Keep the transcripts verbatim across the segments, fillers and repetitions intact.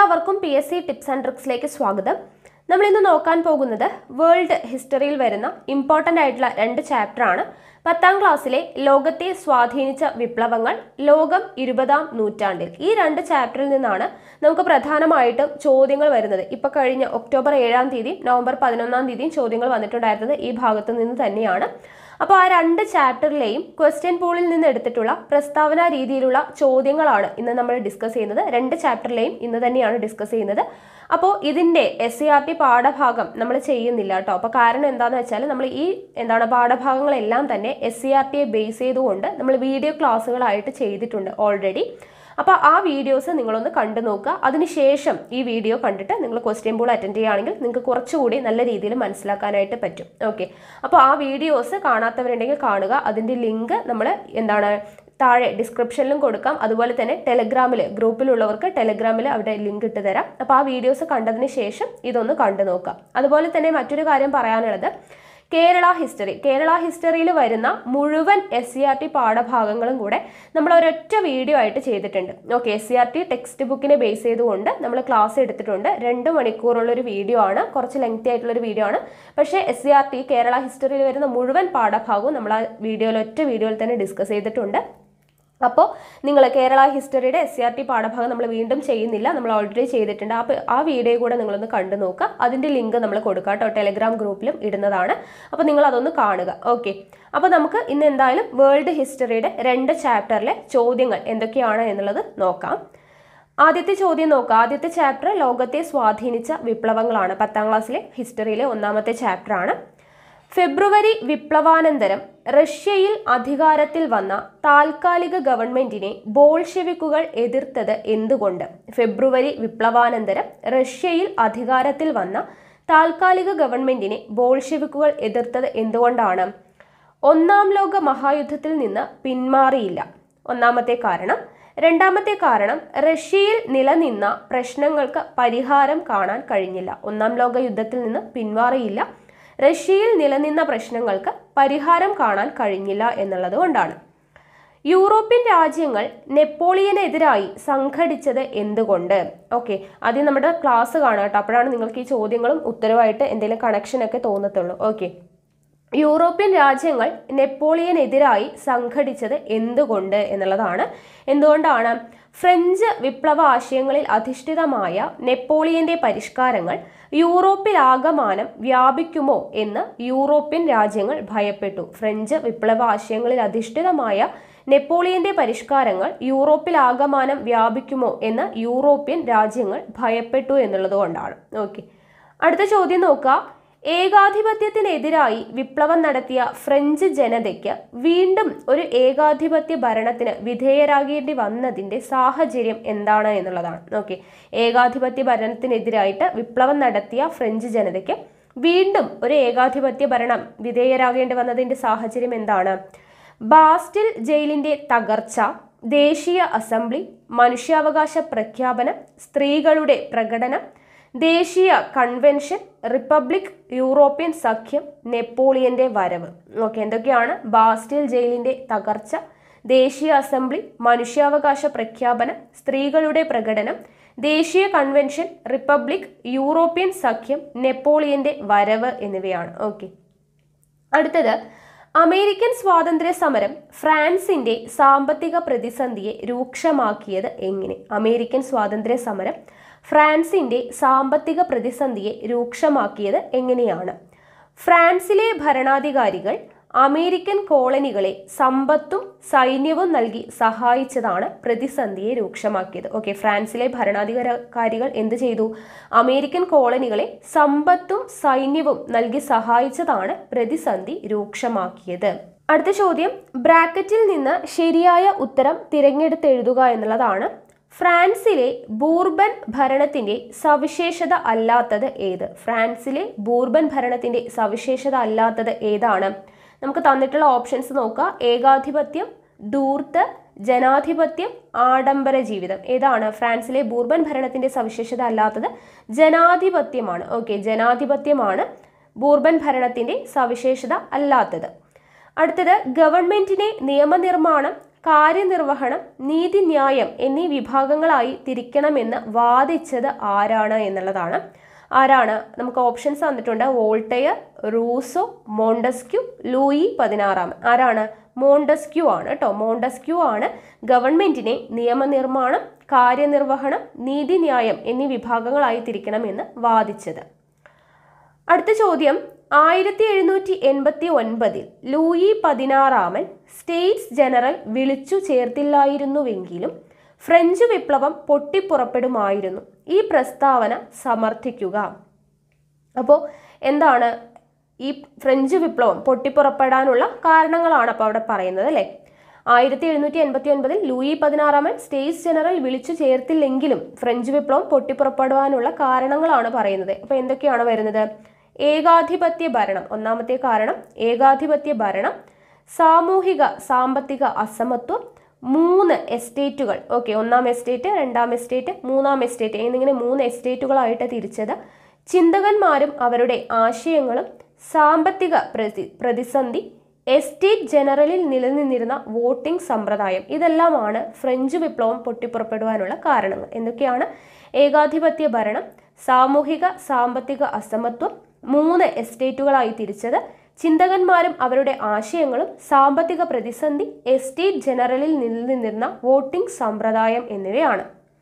എല്ലാവർക്കും P S C tips and ട്രിക്സിലേക്ക് സ്വാഗതം. നമ്മൾ ഇന്ന് നോക്കാൻ പോകുന്നത് വേൾഡ് ഹിസ്റ്ററിയിൽ വരുന്ന ഇമ്പോർട്ടൻ്റ് ആയിട്ടുള്ള രണ്ട് ചാപ്റ്ററാണ്. പത്താം ക്ലാസ്സിലെ ലോകത്തെ സ്വാധീനിച്ച വിപ്ലവങ്ങൾ, ലോകം ഇരുപതാം നൂറ്റാണ്ടിൽ. ഈ രണ്ട് ചാപ്റ്ററിൽ നിന്നാണ് നമുക്ക് പ്രധാനമായിട്ടും ചോദ്യങ്ങൾ വരുന്നത്. ഇപ്പോൾ കഴിഞ്ഞ ഒക്ടോബർ ഏഴാം തീയതി നവംബർ പതിനൊന്നാം തീയതിയും ചോദ്യങ്ങൾ വന്നിട്ടുണ്ടായിരുന്നത് ഈ ഭാഗത്തു നിന്ന് തന്നെയാണ്. അപ്പോൾ ആ രണ്ട് ചാപ്റ്ററിലെയും ക്വസ്റ്റ്യൻ പൂളിൽ നിന്ന് എടുത്തിട്ടുള്ള പ്രസ്താവന രീതിയിലുള്ള ചോദ്യങ്ങളാണ് ഇന്ന് നമ്മൾ ഡിസ്കസ് ചെയ്യുന്നത്. രണ്ട് ചാപ്റ്ററിലെയും ഇന്ന് തന്നെയാണ് ഡിസ്കസ് ചെയ്യുന്നത്. അപ്പോൾ ഇതിൻ്റെ എസ് സി ആർ ടി പാഠഭാഗം നമ്മൾ ചെയ്യുന്നില്ല കേട്ടോ. അപ്പോൾ കാരണം എന്താണെന്ന് വെച്ചാൽ നമ്മൾ ഈ എന്താണ് പാഠഭാഗങ്ങളെല്ലാം തന്നെ എസ് സി ആർ ടിയെ ബേസ് ചെയ്തുകൊണ്ട് നമ്മൾ വീഡിയോ ക്ലാസ്സുകളായിട്ട് ചെയ്തിട്ടുണ്ട് ഓൾറെഡി. അപ്പോൾ ആ വീഡിയോസ് നിങ്ങളൊന്ന് കണ്ടു നോക്കുക. അതിനുശേഷം ഈ വീഡിയോ കണ്ടിട്ട് നിങ്ങൾ ക്വസ്റ്റ്യൻ പൂൾ അറ്റൻഡ് ചെയ്യുകയാണെങ്കിൽ നിങ്ങൾക്ക് കുറച്ചുകൂടി നല്ല രീതിയിൽ മനസ്സിലാക്കാനായിട്ട് പറ്റും. ഓക്കെ, അപ്പോൾ ആ വീഡിയോസ് കാണാത്തവരുണ്ടെങ്കിൽ കാണുക. അതിൻ്റെ ലിങ്ക് നമ്മൾ എന്താണ് താഴെ ഡിസ്ക്രിപ്ഷനിലും കൊടുക്കാം. അതുപോലെ തന്നെ ടെലഗ്രാമിൽ ഗ്രൂപ്പിലുള്ളവർക്ക് ടെലഗ്രാമിൽ അവിടെ ലിങ്ക് ഇട്ട് തരാം. അപ്പോൾ ആ വീഡിയോസ് കണ്ടതിന് ശേഷം ഇതൊന്ന് കണ്ടു നോക്കാം. അതുപോലെ തന്നെ മറ്റൊരു കാര്യം പറയാനുള്ളത്, കേരള ഹിസ്റ്ററി കേരള ഹിസ്റ്ററിയിൽ വരുന്ന മുഴുവൻ എസ് സി ആർ ടി പാഠഭാഗങ്ങളും കൂടെ നമ്മൾ ഒരൊറ്റ വീഡിയോ ആയിട്ട് ചെയ്തിട്ടുണ്ട്. Okay, S C R T text ബുക്കിനെ ബേസ് ചെയ്തുകൊണ്ട് നമ്മൾ ക്ലാസ് എടുത്തിട്ടുണ്ട്. രണ്ട് മണിക്കൂറുള്ളൊരു വീഡിയോ ആണ്, കുറച്ച് ലെങ്തി ആയിട്ടുള്ളൊരു വീഡിയോ ആണ്. പക്ഷേ S C R T Kerala ഹിസ്റ്ററിയിൽ വരുന്ന മുഴുവൻ പാഠഭാഗവും നമ്മൾ ആ വീഡിയോയിൽ ഒറ്റ വീഡിയോയിൽ തന്നെ ഡിസ്കസ് ചെയ്തിട്ടുണ്ട്. അപ്പോൾ നിങ്ങൾ കേരള ഹിസ്റ്ററിയുടെ എസ് സി ആർ ടി പാഠഭാഗം നമ്മൾ വീണ്ടും ചെയ്യുന്നില്ല, നമ്മൾ ഓൾറെഡി ചെയ്തിട്ടുണ്ട്. അപ്പോൾ ആ വീഡിയോ കൂടെ നിങ്ങളൊന്ന് കണ്ടു നോക്കുക. അതിൻ്റെ ലിങ്ക് നമ്മൾ കൊടുക്കാം കേട്ടോ, ടെലഗ്രാം ഗ്രൂപ്പിലും ഇടുന്നതാണ്. അപ്പോൾ നിങ്ങൾ അതൊന്ന് കാണുക. ഓക്കെ, അപ്പോൾ നമുക്ക് ഇന്ന് എന്തായാലും വേൾഡ് ഹിസ്റ്ററിയുടെ രണ്ട് ചാപ്റ്ററിലെ ചോദ്യങ്ങൾ എന്തൊക്കെയാണ് എന്നുള്ളത് നോക്കാം. ആദ്യത്തെ ചോദ്യം നോക്കാം. ആദ്യത്തെ ചാപ്റ്റർ ലോകത്തെ സ്വാധീനിച്ച വിപ്ലവങ്ങളാണ്. പത്താം ക്ലാസ്സിലെ ഹിസ്റ്ററിയിലെ ഒന്നാമത്തെ ചാപ്റ്ററാണ്. ഫെബ്രുവരി വിപ്ലവാനന്തരം റഷ്യയിൽ അധികാരത്തിൽ വന്ന താൽക്കാലിക ഗവൺമെന്റിനെ ബോൾഷെവിക്കുകൾ എതിർത്തത് എന്തുകൊണ്ട്? ഫെബ്രുവരി വിപ്ലവാനന്തരം റഷ്യയിൽ അധികാരത്തിൽ വന്ന താൽക്കാലിക ഗവൺമെന്റിനെ ബോൾഷെവിക്കുകൾ എതിർത്തത് എന്തുകൊണ്ടാണ്? ഒന്നാം ലോക മഹായുദ്ധത്തിൽ നിന്ന് പിന്മാറിയില്ല, ഒന്നാമത്തെ കാരണം. രണ്ടാമത്തെ കാരണം, റഷ്യയിൽ നിലനിന്ന പ്രശ്നങ്ങൾക്ക് പരിഹാരം കാണാൻ കഴിഞ്ഞില്ല. ഒന്നാം ലോക യുദ്ധത്തിൽ നിന്ന് പിന്മാറിയില്ല, റഷ്യയിൽ നിലനിന്ന പ്രശ്നങ്ങൾക്ക് പരിഹാരം കാണാൻ കഴിഞ്ഞില്ല എന്നുള്ളത് കൊണ്ടാണ്. യൂറോപ്യൻ രാജ്യങ്ങൾ നെപ്പോളിയനെതിരായി സംഘടിച്ചത് എന്തുകൊണ്ട്? ഓക്കെ, ആദ്യം നമ്മുടെ ക്ലാസ് കാണാം കേട്ടോ, അപ്പോഴാണ് നിങ്ങൾക്ക് ഈ ചോദ്യങ്ങളും ഉത്തരവായിട്ട് എന്തെങ്കിലും കണക്ഷനൊക്കെ തോന്നത്തുള്ളൂ. ഓക്കെ, യൂറോപ്യൻ രാജ്യങ്ങൾ നെപ്പോളിയനെതിരായി സംഘടിച്ചത് എന്തുകൊണ്ട് എന്നുള്ളതാണ്. എന്തുകൊണ്ടാണ്? ഫ്രഞ്ച് വിപ്ലവ ആശയങ്ങളിൽ അധിഷ്ഠിതമായ നെപ്പോളിയന്റെ പരിഷ്കാരങ്ങൾ യൂറോപ്പിലാകമാനം വ്യാപിക്കുമോ എന്ന് യൂറോപ്യൻ രാജ്യങ്ങൾ ഭയപ്പെട്ടു. ഫ്രഞ്ച് വിപ്ലവ ആശയങ്ങളിൽ അധിഷ്ഠിതമായ നെപ്പോളിയന്റെ പരിഷ്കാരങ്ങൾ യൂറോപ്പിലാകമാനം വ്യാപിക്കുമോ എന്ന് യൂറോപ്യൻ രാജ്യങ്ങൾ ഭയപ്പെട്ടു എന്നുള്ളത് കൊണ്ടാണ്. ഓക്കെ, അടുത്ത ചോദ്യം നോക്കുക. ഏകാധിപത്യത്തിനെതിരായി വിപ്ലവം നടത്തിയ ഫ്രഞ്ച് ജനതയ്ക്ക് വീണ്ടും ഒരു ഏകാധിപത്യ ഭരണത്തിന് വിധേയരാകേണ്ടി വന്നതിൻ്റെ സാഹചര്യം എന്താണ് എന്നുള്ളതാണ്. ഓക്കെ, ഏകാധിപത്യ ഭരണത്തിനെതിരായിട്ട് വിപ്ലവം നടത്തിയ ഫ്രഞ്ച് ജനതയ്ക്ക് വീണ്ടും ഒരു ഏകാധിപത്യ ഭരണം വിധേയരാകേണ്ടി വന്നതിൻ്റെ സാഹചര്യം എന്താണ്? ബാസ്റ്റിൽ ജയിലിൻ്റെ തകർച്ച, ദേശീയ അസംബ്ലി, മനുഷ്യാവകാശ പ്രഖ്യാപനം, സ്ത്രീകളുടെ പ്രകടനം, ദേശീയ കൺവെൻഷൻ, റിപ്പബ്ലിക്, യൂറോപ്യൻ സഖ്യം, നെപ്പോളിയന്റെ വരവ്. ഓക്കെ, എന്തൊക്കെയാണ്? ബാസ്റ്റിൽ ജയിലിന്റെ തകർച്ച, ദേശീയ അസംബ്ലി, മനുഷ്യാവകാശ പ്രഖ്യാപനം, സ്ത്രീകളുടെ പ്രകടനം, ദേശീയ കൺവെൻഷൻ, റിപ്പബ്ലിക്, യൂറോപ്യൻ സഖ്യം, നെപ്പോളിയന്റെ വരവ് എന്നിവയാണ്. ഓക്കെ, അടുത്തത്, അമേരിക്കൻ സ്വാതന്ത്ര്യ സമരം ഫ്രാൻസിന്റെ സാമ്പത്തിക പ്രതിസന്ധിയെ രൂക്ഷമാക്കിയത് എങ്ങനെ? അമേരിക്കൻ സ്വാതന്ത്ര്യ സമരം ഫ്രാൻസിന്റെ സാമ്പത്തിക പ്രതിസന്ധിയെ രൂക്ഷമാക്കിയത് എങ്ങനെയാണ്? ഫ്രാൻസിലെ ഭരണാധികാരികൾ അമേരിക്കൻ കോളനികളെ സമ്പത്തും സൈന്യവും നൽകി സഹായിച്ചതാണ് പ്രതിസന്ധിയെ രൂക്ഷമാക്കിയത്. ഓക്കെ, ഫ്രാൻസിലെ ഭരണാധികാരികൾ എന്ത് ചെയ്തു? അമേരിക്കൻ കോളനികളെ സമ്പത്തും സൈന്യവും നൽകി സഹായിച്ചതാണ് പ്രതിസന്ധി രൂക്ഷമാക്കിയത്. അടുത്ത ചോദ്യം, ബ്രാക്കറ്റിൽ നിന്ന് ശരിയായ ഉത്തരം തിരഞ്ഞെടുത്തെഴുതുക എന്നുള്ളതാണ്. ഫ്രാൻസിലെ ബൂർബൻ ഭരണത്തിന്റെ സവിശേഷത അല്ലാത്തത് ഏത്? ഫ്രാൻസിലെ ബൂർബൻ ഭരണത്തിന്റെ സവിശേഷത അല്ലാത്തത് ഏതാണ്? നമുക്ക് തന്നിട്ടുള്ള ഓപ്ഷൻസ് നോക്കാം. ഏകാധിപത്യം, ധൂർത്ത്, ജനാധിപത്യം, ആഡംബര ജീവിതം. ഏതാണ് ഫ്രാൻസിലെ ബൂർബൻ ഭരണത്തിന്റെ സവിശേഷത അല്ലാത്തത്? ജനാധിപത്യമാണ്. ഓക്കെ, ജനാധിപത്യമാണ് ബൂർബൻ ഭരണത്തിന്റെ സവിശേഷത അല്ലാത്തത്. അടുത്തത്, ഗവൺമെന്റിനെ നിയമനിർമ്മാണം, കാര്യനിർവഹണം, നീതിന്യായം എന്നീ വിഭാഗങ്ങളായി തിരിക്കണമെന്ന് വാദിച്ചത് ആരാണ് എന്നുള്ളതാണ്. ആരാണ്? നമുക്ക് ഓപ്ഷൻസ് തന്നിട്ടുണ്ട്. വോൾട്ടയർ, റൂസോ, മോണ്ടസ്ക്യൂ, ലൂയി പതിനാറാമൻ. ആരാണ്? മോണ്ടസ്ക്യൂ ആണ് കേട്ടോ. മോണ്ടസ്ക്യൂ ആണ് ഗവൺമെന്റിനെ നിയമനിർമ്മാണം, കാര്യനിർവഹണം, നീതിന്യായം എന്നീ വിഭാഗങ്ങളായി തിരിക്കണമെന്ന് വാദിച്ചത്. അടുത്ത ചോദ്യം, ആയിരത്തി എഴുന്നൂറ്റി എൺപത്തി ഒൻപതിൽ ലൂയി പതിനാറാമൻ സ്റ്റേറ്റ്സ് ജനറൽ വിളിച്ചു ചേർത്തില്ലായിരുന്നുവെങ്കിലും ഫ്രഞ്ച് വിപ്ലവം പൊട്ടിപ്പുറപ്പെടുമായിരുന്നു. ഈ പ്രസ്താവന സമർത്ഥിക്കുക. അപ്പോൾ എന്താണ് ഈ ഫ്രഞ്ച് വിപ്ലവം പൊട്ടിപ്പുറപ്പെടാനുള്ള കാരണങ്ങളാണ് അപ്പോൾ അവിടെ പറയുന്നത് അല്ലേ. ആയിരത്തി എഴുന്നൂറ്റി എൺപത്തി ഒൻപതിൽ ലൂയി പതിനാറാമൻ സ്റ്റേറ്റ്സ് ജനറൽ വിളിച്ചു ചേർത്തില്ലെങ്കിലും ഫ്രഞ്ച് വിപ്ലവം പൊട്ടിപ്പുറപ്പെടുവാനുള്ള കാരണങ്ങളാണ് പറയുന്നത്. അപ്പോൾ എന്തൊക്കെയാണ് വരുന്നത്? ഏകാധിപത്യ ഭരണം, ഒന്നാമത്തെ കാരണം ഏകാധിപത്യ ഭരണം, സാമൂഹിക സാമ്പത്തിക അസമത്വം, മൂന്ന് എസ്റ്റേറ്റുകൾ. ഓക്കെ, ഒന്നാം എസ്റ്റേറ്റ്, രണ്ടാം എസ്റ്റേറ്റ്, മൂന്നാം എസ്റ്റേറ്റ് എന്നിങ്ങനെ മൂന്ന് എസ്റ്റേറ്റുകളായിട്ട് തിരിച്ചത്, ചിന്തകന്മാരും അവരുടെ ആശയങ്ങളും, സാമ്പത്തിക പ്രതി പ്രതിസന്ധി, എസ്റ്റേറ്റ് ജനറലിൽ നിലനിന്നിരുന്ന വോട്ടിംഗ് സമ്പ്രദായം. ഇതെല്ലാമാണ് ഫ്രഞ്ച് വിപ്ലവം പൊട്ടിപ്പുറപ്പെടുവാനുള്ള കാരണങ്ങൾ. എന്തൊക്കെയാണ്? ഏകാധിപത്യ ഭരണം, സാമൂഹിക സാമ്പത്തിക അസമത്വം, മൂന്ന് എസ്റ്റേറ്റുകളായി തിരിച്ചത്, ചിന്തകന്മാരും അവരുടെ ആശയങ്ങളും, സാമ്പത്തിക പ്രതിസന്ധി, എസ്റ്റേറ്റ് ജനറലിൽ നിലനിന്നിരുന്ന വോട്ടിംഗ് സമ്പ്രദായം എന്നിവയാണ്.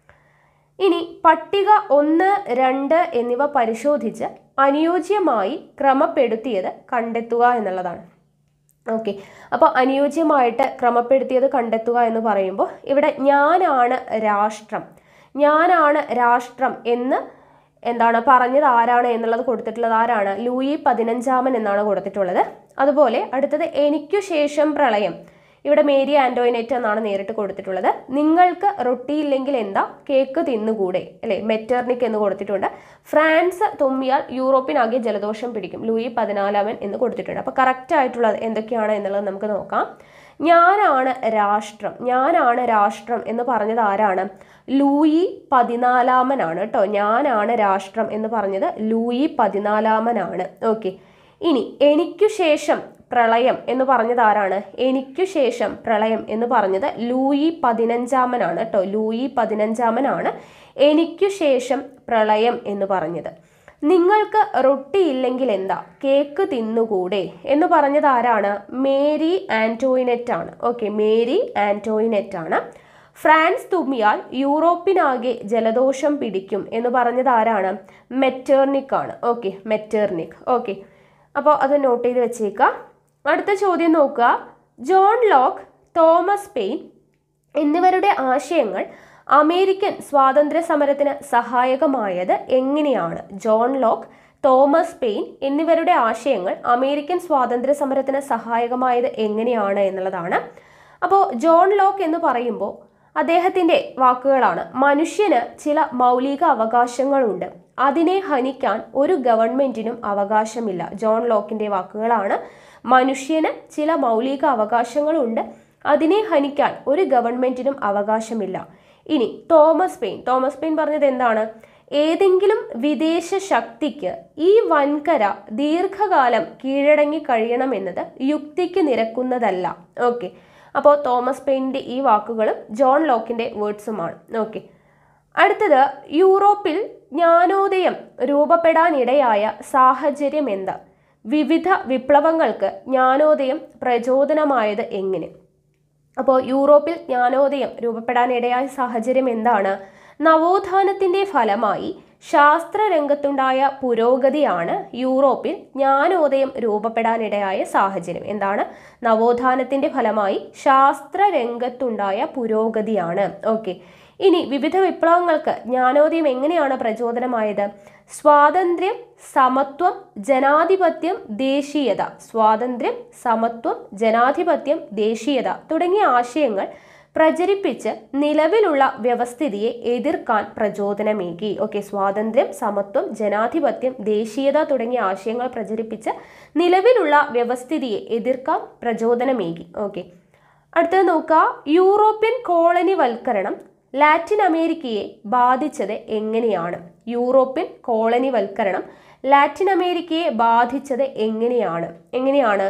ഇനി പട്ടിക ഒന്ന്, രണ്ട് എന്നിവ പരിശോധിച്ച് അനുയോജ്യമായി ക്രമപ്പെടുത്തിയത് കണ്ടെത്തുക എന്നുള്ളതാണ്. ഓക്കെ, അപ്പോൾ അനുയോജ്യമായിട്ട് ക്രമപ്പെടുത്തിയത് കണ്ടെത്തുക എന്ന് പറയുമ്പോൾ ഇവിടെ ഞാനാണ് രാഷ്ട്രം, ഞാനാണ് രാഷ്ട്രം എന്ന് എന്താണ് പറഞ്ഞത് ആരാണ് എന്നുള്ളത് കൊടുത്തിട്ടുള്ളത് ആരാണ്? ലൂയി പതിനഞ്ചാമൻ എന്നാണ് കൊടുത്തിട്ടുള്ളത്. അതുപോലെ അടുത്തത് എനിക്കു ശേഷം പ്രളയം, ഇവിടെ മേരി ആന്റോയിനറ്റ് എന്നാണ് നേരിട്ട് കൊടുത്തിട്ടുള്ളത്. നിങ്ങൾക്ക് റൊട്ടിയില്ലെങ്കിൽ എന്താ, കേക്ക് തിന്നുകൂടെ അല്ലെ, മെറ്റർനിക് എന്ന് കൊടുത്തിട്ടുണ്ട്. ഫ്രാൻസ് തുമ്മിയാൽ യൂറോപ്പിനാകെ ജലദോഷം പിടിക്കും, ലൂയി പതിനാലാമൻ എന്ന് കൊടുത്തിട്ടുണ്ട്. അപ്പോൾ കറക്റ്റ് ആയിട്ടുള്ളത് എന്തൊക്കെയാണ് എന്നുള്ളത് നമുക്ക് നോക്കാം. ഞാനാണ് രാഷ്ട്രം, ഞാനാണ് രാഷ്ട്രം എന്ന് പറഞ്ഞത് ആരാണ്? ലൂയി പതിനാലാമനാണ് കേട്ടോ. ഞാനാണ് രാഷ്ട്രം എന്ന് പറഞ്ഞത് ലൂയി പതിനാലാമനാണ്. ഓക്കെ, ഇനി എനിക്കു ശേഷം പ്രളയം എന്ന് പറഞ്ഞത് ആരാണ്? എനിക്കു ശേഷം പ്രളയം എന്ന് പറഞ്ഞത് ലൂയി പതിനഞ്ചാമനാണ് കേട്ടോ. ലൂയി പതിനഞ്ചാമനാണ് എനിക്കു ശേഷം പ്രളയം എന്ന് പറഞ്ഞത്. നിങ്ങൾക്ക് റൊട്ടി ഇല്ലെങ്കിൽ എന്താ, കേക്ക് തിന്നുകൂടെ എന്ന് പറഞ്ഞത് ആരാണ്? മേരി ആന്റോയിനറ്റ് ആണ്. ഓക്കെ, മേരി ആന്റോയിനറ്റ് ആണ്. ഫ്രാൻസ് തുമ്മിയാൽ യൂറോപ്പിനാകെ ജലദോഷം പിടിക്കും എന്ന് പറഞ്ഞത് ആരാണ്? മെറ്റേർനിക് ആണ്. ഓക്കെ, മെറ്റേർനിക്. ഓക്കെ, അപ്പോൾ അത് നോട്ട് ചെയ്ത് വെച്ചേക്കുക. അടുത്ത ചോദ്യം നോക്കുക. ജോൺ ലോക്ക്, തോമസ് പെയിൻ എന്നിവരുടെ ആശയങ്ങൾ അമേരിക്കൻ സ്വാതന്ത്ര്യ സമരത്തിന് സഹായകമായത് എങ്ങനെയാണ്? ജോൺ ലോക്ക്, തോമസ് പെയിൻ എന്നിവരുടെ ആശയങ്ങൾ അമേരിക്കൻ സ്വാതന്ത്ര്യ സമരത്തിന് സഹായകമായത് എങ്ങനെയാണ് എന്നുള്ളതാണ്. അപ്പോൾ ജോൺ ലോക്ക് എന്ന് പറയുമ്പോൾ അദ്ദേഹത്തിൻ്റെ വാക്കുകളാണ്. മനുഷ്യന് ചില മൗലിക അവകാശങ്ങളുണ്ട്, അതിനെ ഹനിക്കാൻ ഒരു ഗവൺമെന്റിനും അവകാശമില്ല. ജോൺ ലോക്കിന്റെ വാക്കുകളാണ്. മനുഷ്യന് ചില മൗലിക അവകാശങ്ങളുണ്ട്, അതിനെ ഹനിക്കാൻ ഒരു ഗവൺമെന്റിനും അവകാശമില്ല. ഇനി തോമസ് പെയിൻ, തോമസ് പെയിൻ പറഞ്ഞത് എന്താണ്? ഏതെങ്കിലും വിദേശ ശക്തിക്ക് ഈ വൻകര ദീർഘകാലം കീഴടങ്ങി കഴിയണമെന്നത് യുക്തിക്ക് നിരക്കുന്നതല്ല. ഓക്കെ, അപ്പോൾ തോമസ് പെയിൻ്റെ ഈ വാക്കുകളും ജോൺ ലോക്കിന്റെ വേർഡ്സുമാണ്. ഓക്കെ, അടുത്തത് യൂറോപ്പിൽ ജ്ഞാനോദയം രൂപപ്പെടാനിടയായ സാഹചര്യം എന്താ? വിവിധ വിപ്ലവങ്ങൾക്ക് ജ്ഞാനോദയം പ്രചോദനമായത് എങ്ങനെ? അപ്പോൾ യൂറോപ്പിൽ ജ്ഞാനോദയം രൂപപ്പെടാനിടയായ സാഹചര്യം എന്താണ്? നവോത്ഥാനത്തിന്റെ ഫലമായി ശാസ്ത്രരംഗത്തുണ്ടായ പുരോഗതിയാണ് യൂറോപ്പിൽ ജ്ഞാനോദയം രൂപപ്പെടാനിടയായ സാഹചര്യം. എന്താണ്? നവോത്ഥാനത്തിന്റെ ഫലമായി ശാസ്ത്രരംഗത്തുണ്ടായ പുരോഗതിയാണ്. ഓക്കെ, ഇനി വിവിധ വിപ്ലവങ്ങൾക്ക് ജ്ഞാനോദയം എങ്ങനെയാണ് പ്രചോദനമായത്? സ്വാതന്ത്ര്യം, സമത്വം, ജനാധിപത്യം, ദേശീയത. സ്വാതന്ത്ര്യം, സമത്വം, ജനാധിപത്യം, ദേശീയത തുടങ്ങിയ ആശയങ്ങൾ പ്രചരിപ്പിച്ച് നിലവിലുള്ള വ്യവസ്ഥിതിയെ എതിർക്കാൻ പ്രചോദനമേകി. ഓക്കെ, സ്വാതന്ത്ര്യം, സമത്വം, ജനാധിപത്യം, ദേശീയത തുടങ്ങിയ ആശയങ്ങൾ പ്രചരിപ്പിച്ച് നിലവിലുള്ള വ്യവസ്ഥിതിയെ എതിർക്കാൻ പ്രചോദനമേകി. ഓക്കെ, അടുത്തത് നോക്കുക. യൂറോപ്യൻ കോളനിവൽക്കരണം ലാറ്റിൻ അമേരിക്കയെ ബാധിച്ചത് എങ്ങനെയാണ്? യൂറോപ്യൻ കോളനിവൽക്കരണം ലാറ്റിൻ അമേരിക്കയെ ബാധിച്ചത് എങ്ങനെയാണ്? എങ്ങനെയാണ്?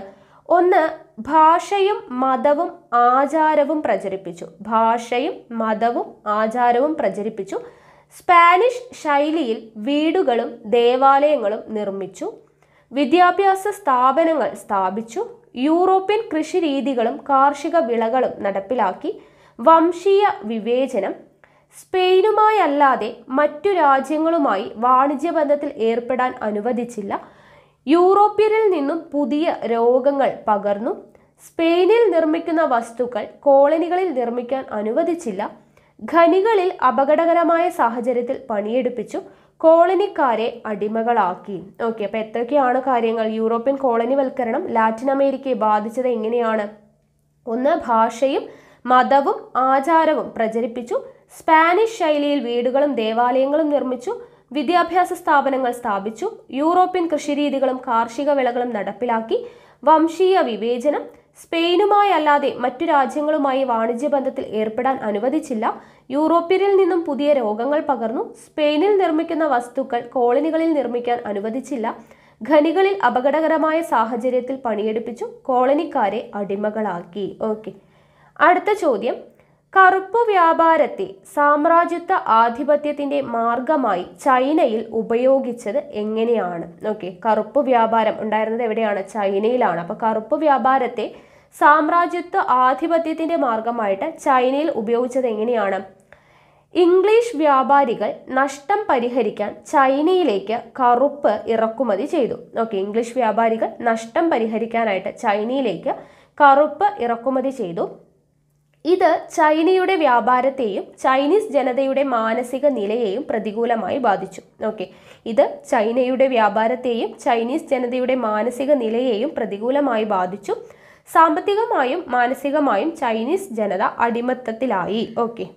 ഒന്ന് ഭാഷയും മതവും ആചാരവും പ്രചരിപ്പിച്ചു. ഭാഷയും മതവും ആചാരവും പ്രചരിപ്പിച്ചു. സ്പാനിഷ് ശൈലിയിൽ വീടുകളും ദേവാലയങ്ങളും നിർമ്മിച്ചു. വിദ്യാഭ്യാസ സ്ഥാപനങ്ങൾ സ്ഥാപിച്ചു. യൂറോപ്യൻ കൃഷി രീതികളും കാർഷിക വിളകളും നടപ്പിലാക്കി. വംശീയ വിവേചനം. സ്പെയിനുമായല്ലാതെ മറ്റു രാജ്യങ്ങളുമായി വാണിജ്യബന്ധത്തിൽ ഏർപ്പെടാൻ അനുവദിച്ചില്ല. യൂറോപ്യരിൽ നിന്നും പുതിയ രോഗങ്ങൾ പകർന്നു. സ്പെയിനിൽ നിർമ്മിക്കുന്ന വസ്തുക്കൾ കോളനികളിൽ നിർമ്മിക്കാൻ അനുവദിച്ചില്ല. ഖനികളിൽ അപകടകരമായ സാഹചര്യത്തിൽ പണിയെടുപ്പിച്ചു. കോളനിക്കാരെ അടിമകളാക്കി. ഓക്കെ, അപ്പൊ എത്രയൊക്കെയാണ് കാര്യങ്ങൾ? യൂറോപ്യൻ കോളനിവൽക്കരണം ലാറ്റിൻ അമേരിക്കയെ ബാധിച്ചത് എങ്ങനെയാണ്? ഒന്ന്, ഭാഷയും മതവും ആചാരവും പ്രചരിപ്പിച്ചു. സ്പാനിഷ് ശൈലിയിൽ വീടുകളും ദേവാലയങ്ങളും നിർമ്മിച്ചു. വിദ്യാഭ്യാസ സ്ഥാപനങ്ങൾ സ്ഥാപിച്ചു. യൂറോപ്യൻ കൃഷിരീതികളും കാർഷിക വിളകളും നടപ്പിലാക്കി. വംശീയ വിവേചനം. സ്പെയിനുമായി അല്ലാതെ മറ്റു രാജ്യങ്ങളുമായി വാണിജ്യബന്ധത്തിൽ ഏർപ്പെടാൻ അനുവദിച്ചില്ല. യൂറോപ്യരിൽ നിന്നും പുതിയ രോഗങ്ങൾ പകർന്നു. സ്പെയിനിൽ നിർമ്മിക്കുന്ന വസ്തുക്കൾ കോളനികളിൽ നിർമ്മിക്കാൻ അനുവദിച്ചില്ല. ഖനികളിൽ അപകടകരമായ സാഹചര്യത്തിൽ പണിയെടുപ്പിച്ചു. കോളനിക്കാരെ അടിമകളാക്കി. ഓക്കെ, അടുത്ത ചോദ്യം. കറുപ്പ് വ്യാപാരത്തെ സാമ്രാജ്യത്വ ആധിപത്യത്തിന്റെ മാർഗമായി ചൈനയിൽ ഉപയോഗിച്ചത് എങ്ങനെയാണ്? ഓക്കെ, കറുപ്പ് വ്യാപാരം ഉണ്ടായിരുന്നത് എവിടെയാണ്? ചൈനയിലാണ്. അപ്പൊ കറുപ്പ് വ്യാപാരത്തെ സാമ്രാജ്യത്വ ആധിപത്യത്തിന്റെ മാർഗമായിട്ട് ചൈനയിൽ ഉപയോഗിച്ചത് എങ്ങനെയാണ്? ഇംഗ്ലീഷ് വ്യാപാരികൾ നഷ്ടം പരിഹരിക്കാൻ ചൈനയിലേക്ക് കറുപ്പ് ഇറക്കുമതി ചെയ്തു. ഓക്കെ, ഇംഗ്ലീഷ് വ്യാപാരികൾ നഷ്ടം പരിഹരിക്കാനായിട്ട് ചൈനയിലേക്ക് കറുപ്പ് ഇറക്കുമതി ചെയ്തു. ഇത് ചൈനയുടെ വ്യാപാരത്തെയും ചൈനീസ് ജനതയുടെ മാനസിക നിലയെയും പ്രതികൂലമായി ബാധിച്ചു. ഓക്കെ, ഇത് ചൈനയുടെ വ്യാപാരത്തെയും ചൈനീസ് ജനതയുടെ മാനസിക നിലയെയും പ്രതികൂലമായി ബാധിച്ചു. സാമ്പത്തികമായും മാനസികമായും ചൈനീസ് ജനത അടിമത്തത്തിലായി. ഓക്കെ,